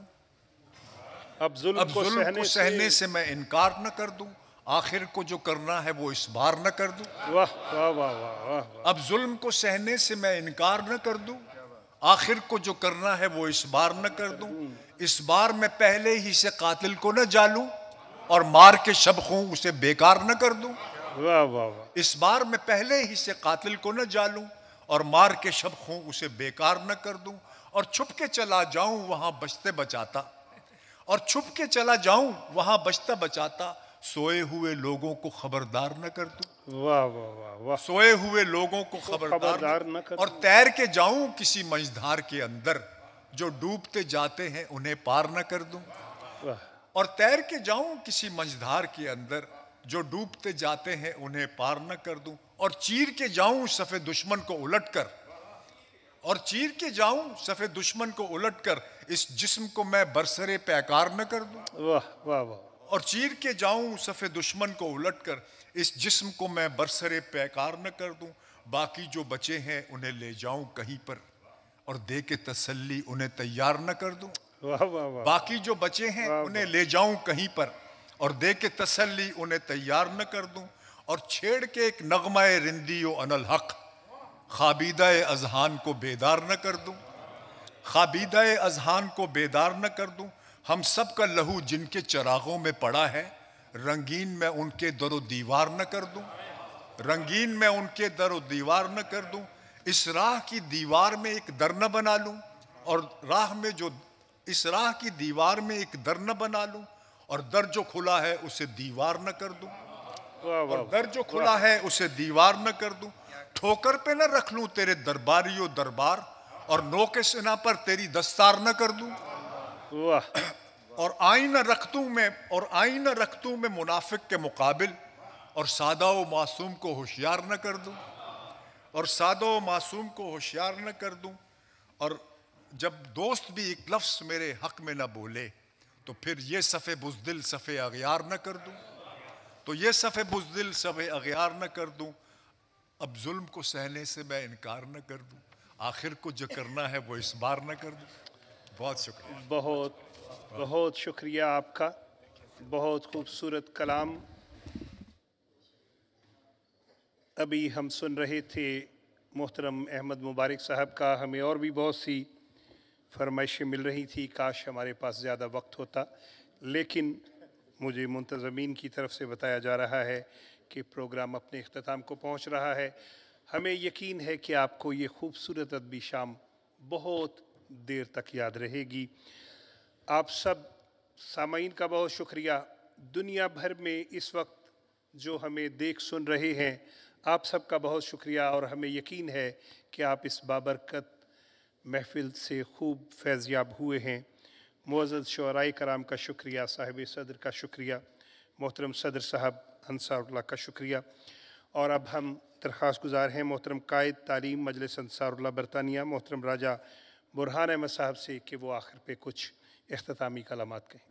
اب ظلم اب کو ظلم کو سہنے سے، سے میں انکار نہ کر دوں، آخر کو جو کرنا ہے وہ اس بار نہ کر دوں۔ واہ واہ واہ واہ واہ، اب ظلم کو سہنے سے میں انکار نہ کر دوں، آخر کو جو کرنا ہے وہ اس بار نہ کر دوں۔ اس بار میں پہلے ہی سے قاتل کو نہ جالوں، اور مار کے شب خوں اسے بیکار نہ کر دوں۔ واہ واہ واہ، اس بار میں پہلے ہی سے قاتل کو نہ جالوں، اور مار کے شب خوں اسے بیکار نہ کر دوں، اور چھپ کے چلا جاؤں وہاں بچتے بچاتا، اور چھپ کے چلا جاؤں وہاں بچتا بچاتا، سوئے ہوئے لوگوں کو خبردار نہ کر دوں، واہ واہ واہ واہ، سوئے ہوئے لوگوں کو خبردار خبردار نہ نہ کر اور تیر کے جاؤں کسی منجدھار کے اندر، جو ڈوبتے جاتے ہیں انہیں پار نہ کر دوں، واہ، اور تیر کے جاؤں کسی منجدھار کے اندر، جو ڈوبتے جاتے ہیں انہیں پار نہ کر دوں، اور چیر کے جاؤں صف دشمن کو الٹ کر، اور چیر کے جاؤں صف دشمن کو الٹ کر، اس جسم کو میں برسرے پیکار نہ کر دوں، واہ واہ واہ، اور چیر کے جاؤں صف دشمن کو الٹ کر، اس جسم کو میں برسرے پیکار نہ کر دوں، باقی جو بچے ہیں انہیں لے جاؤں کہیں پر، اور دے کے تسلی انہیں تیار نہ کر دوں، واہ واہ واہ، باقی جو بچے ہیں انہیں لے جاؤں کہیں پر، اور دے کے تسلی انہیں تیار نہ کر دوں، اور چھیڑ کے ایک نغمہ رندی و انالحق، خوابیدہ اذہان کو بیدار نہ کر دوں، خوابیدہ اذہان کو بیدار نہ کر دوں، ہم سب کا لہو جن کے چراغوں میں پڑا ہے، رنگین میں ان کے در و دیوار نہ کر دوں، رنگین میں ان کے در و دیوار نہ کر دوں، اس راہ کی دیوار میں ایک در نہ بنا لوں، اور راہ میں جو اس راہ کی دیوار میں ایک در نہ بنا لوں، اور در جو کھلا ہے اسے دیوار نہ کر دوں، اور در جو کھلا ہے اسے دیوار نہ کر دوں، ٹھوکر پہ نہ رکھ لوں تیرے درباری و دربار، اور نوک سنا پر تیری دستار نہ کر دوں، واہ، اور آئینہ رختوں میں اور آئینہ رختوں میں منافق کے مقابل اور سادہ و معصوم کو ہوشیار نہ کر دوں اور سادہ و معصوم کو ہوشیار نہ کر دوں اور جب دوست بھی ایک لفظ میرے حق میں نہ بولے تو پھر یہ صف بزدل صف اغیار نہ کر دوں تو یہ صف بزدل صف اغیار نہ کر دوں اب ظلم کو سہنے سے میں انکار نہ کر دوں آخر کو جو کرنا ہے وہ اس بار نہ کر دوں. بہت شکریہ. بہت بہت شکریہ آپ کا. بہت خوبصورت کلام. ابھی ہم سن رہے تھے محترم احمد مبارک صاحب کا. ہمیں اور بھی بہت سی فرمائشیں مل رہی تھی, کاش ہمارے پاس زیادہ وقت ہوتا, لیکن مجھے منتظمین کی طرف سے بتایا جا رہا ہے کہ پروگرام اپنے اختتام کو پہنچ رہا ہے. ہمیں یقین ہے کہ آپ کو یہ خوبصورت ادبی شام بہت دیر تک یاد رہے گی. آپ سب سامعین کا بہت شکریہ. دنیا بھر میں اس وقت جو ہمیں دیکھ سن رہے ہیں, آپ سب کا بہت شکریہ, اور ہمیں یقین ہے کہ آپ اس بابرکت محفل سے خوب فیض یاب ہوئے ہیں. معزز شعراء کرام کا شکریہ, صاحب صدر کا شکریہ, محترم صدر صاحب انصار اللہ کا شکریہ. اور اب ہم درخواست گزار ہیں محترم قائد تعلیم مجلس انصار اللہ برطانیہ محترم راجہ برہان احمد صاحب سے کہ وہ آخر پہ کچھ اختتامی کلمات کہیں.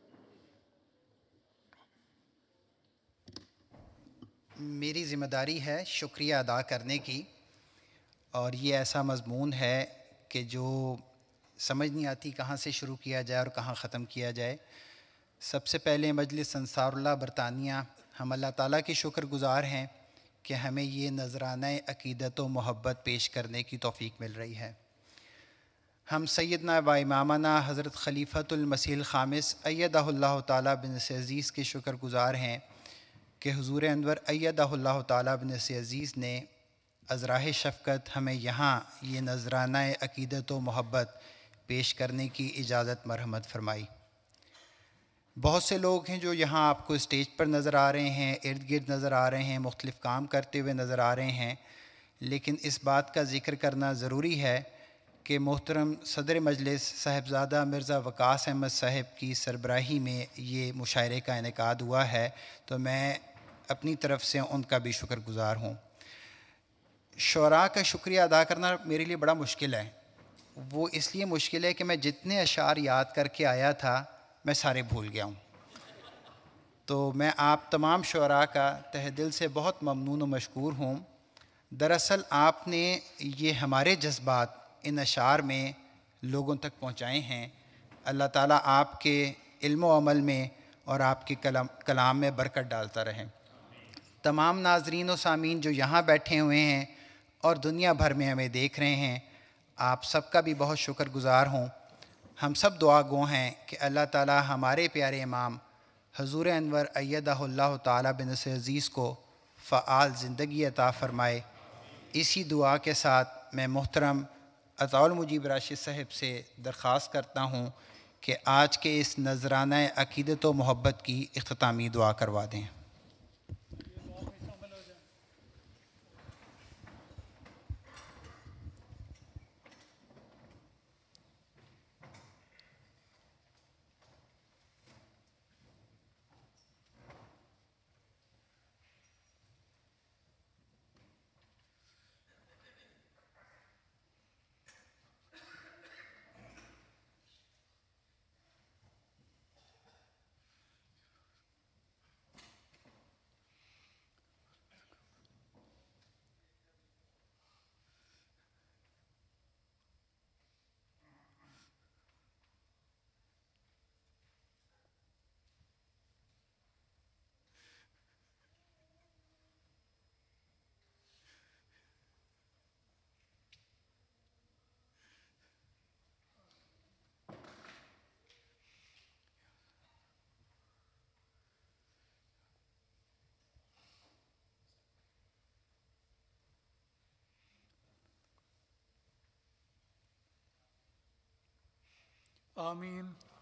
میری ذمہ داری ہے شکریہ ادا کرنے کی, اور یہ ایسا مضمون ہے کہ جو سمجھ نہیں آتی کہاں سے شروع کیا جائے اور کہاں ختم کیا جائے. سب سے پہلے مجلس انصار اللہ برطانیہ ہم اللہ تعالیٰ کی شکر گزار ہیں کہ ہمیں یہ نذرانہ عقیدت و محبت پیش کرنے کی توفیق مل رہی ہے. ہم سیدنا و امامنا حضرت خلیفۃ المسیح الخامس ایدہ اللہ تعالیٰ بن سے عزیز کے شکر گزار ہیں کہ حضور انور ایدہ اللہ تعالیٰ بن سے عزیز نے ازراہ شفقت ہمیں یہاں یہ نذرانہ عقیدت و محبت پیش کرنے کی اجازت مرحمت فرمائی. بہت سے لوگ ہیں جو یہاں آپ کو اسٹیج پر نظر آ رہے ہیں, ارد گرد نظر آ رہے ہیں, مختلف کام کرتے ہوئے نظر آ رہے ہیں, لیکن اس بات کا ذکر کرنا ضروری ہے کہ محترم صدر مجلس صاحبزادہ مرزا وقاص احمد صاحب کی سربراہی میں یہ مشاعرے کا انعقاد ہوا ہے, تو میں اپنی طرف سے ان کا بھی شکر گزار ہوں. شعراء کا شکریہ ادا کرنا میرے لیے بڑا مشکل ہے. وہ اس لیے مشکل ہے کہ میں جتنے اشعار یاد کر کے آیا تھا میں سارے بھول گیا ہوں. تو میں آپ تمام شعراء کا تہ دل سے بہت ممنون و مشکور ہوں. دراصل آپ نے یہ ہمارے جذبات ان اشعار میں لوگوں تک پہنچائے ہیں. اللہ تعالیٰ آپ کے علم و عمل میں اور آپ کے کلام کلام میں برکت ڈالتا رہے. تمام ناظرین و سامعین جو یہاں بیٹھے ہوئے ہیں اور دنیا بھر میں ہمیں دیکھ رہے ہیں, آپ سب کا بھی بہت شکر گزار ہوں. ہم سب دعا گو ہیں کہ اللہ تعالیٰ ہمارے پیارے امام حضور انور ایدہ اللہ تعالیٰ بن سے عزیز کو فعال زندگی عطا فرمائے. اسی دعا کے ساتھ میں محترم عطاء المجیب راشد صاحب سے درخواست کرتا ہوں کہ آج کے اس نذرانہ عقیدت و محبت کی اختتامی دعا کروا دیں. آمین.